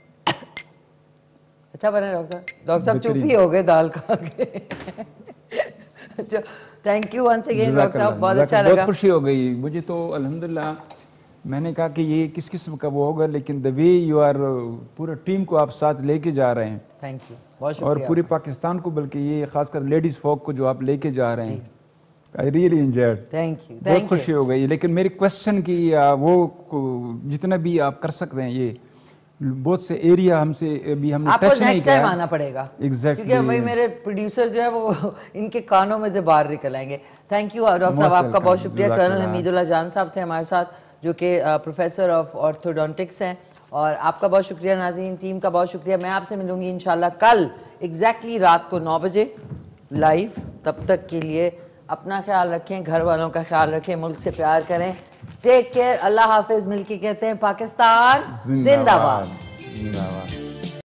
اچھا بنا ڈاکٹر صاحب. ڈاکٹر صاحب چپ ہی ہو گئے دال کھا کے. اچھا thank you once again doctor صاحب, بہت اچھا لگا. بہت خوشی ہو گئی مجھے تو الحمدللہ. میں نے کہا کہ یہ کس قسم کا وہ ہوگا, لیکن دا وے یو آر پورا ٹیم کو آپ ساتھ لے کے جا رہے ہیں. تھینک یو, بہت اور شکریہ. پورے پاکستان کو, بلکہ یہ خاص کر لیڈیز فوک کو جو آپ لے کے جا رہے ہیں, I really enjoyed. Thank you, بہت خوشی ہو گئی. لیکن میری کوشچن کی وہ جتنا بھی آپ کر سکتے ہیں, یہ بہت سے ایریا ہم سے ابھی ہم نے آپ کو ٹچ نہیں نیکسٹ کیا ٹائم آنا پڑے گا ایگزیکٹلی کیونکہ بھائی میرے پروڈیوسر جو ہے وہ ان کے کانوں میں سے باہر نکل آئیں گے. تھینک یو ڈاکٹر صاحب, آپ کا بہت شکریہ. کرنل حمید اللہ جان صاحب تھے ہمارے ساتھ جو کہ پروفیسر آف آرتھوڈونٹکس ہیں, اور آپ کا بہت شکریہ ناظرین, ٹیم کا بہت شکریہ. میں آپ سے ملوں گی انشاءاللہ کل ایگزیکٹلی رات کو نو بجے لائیو. تب تک کے لیے اپنا خیال رکھیں, گھر والوں کا خیال رکھیں, ملک سے پیار کریں. ٹیک کیئر, اللہ حافظ. مل کے کہتے ہیں پاکستان زندہ باد.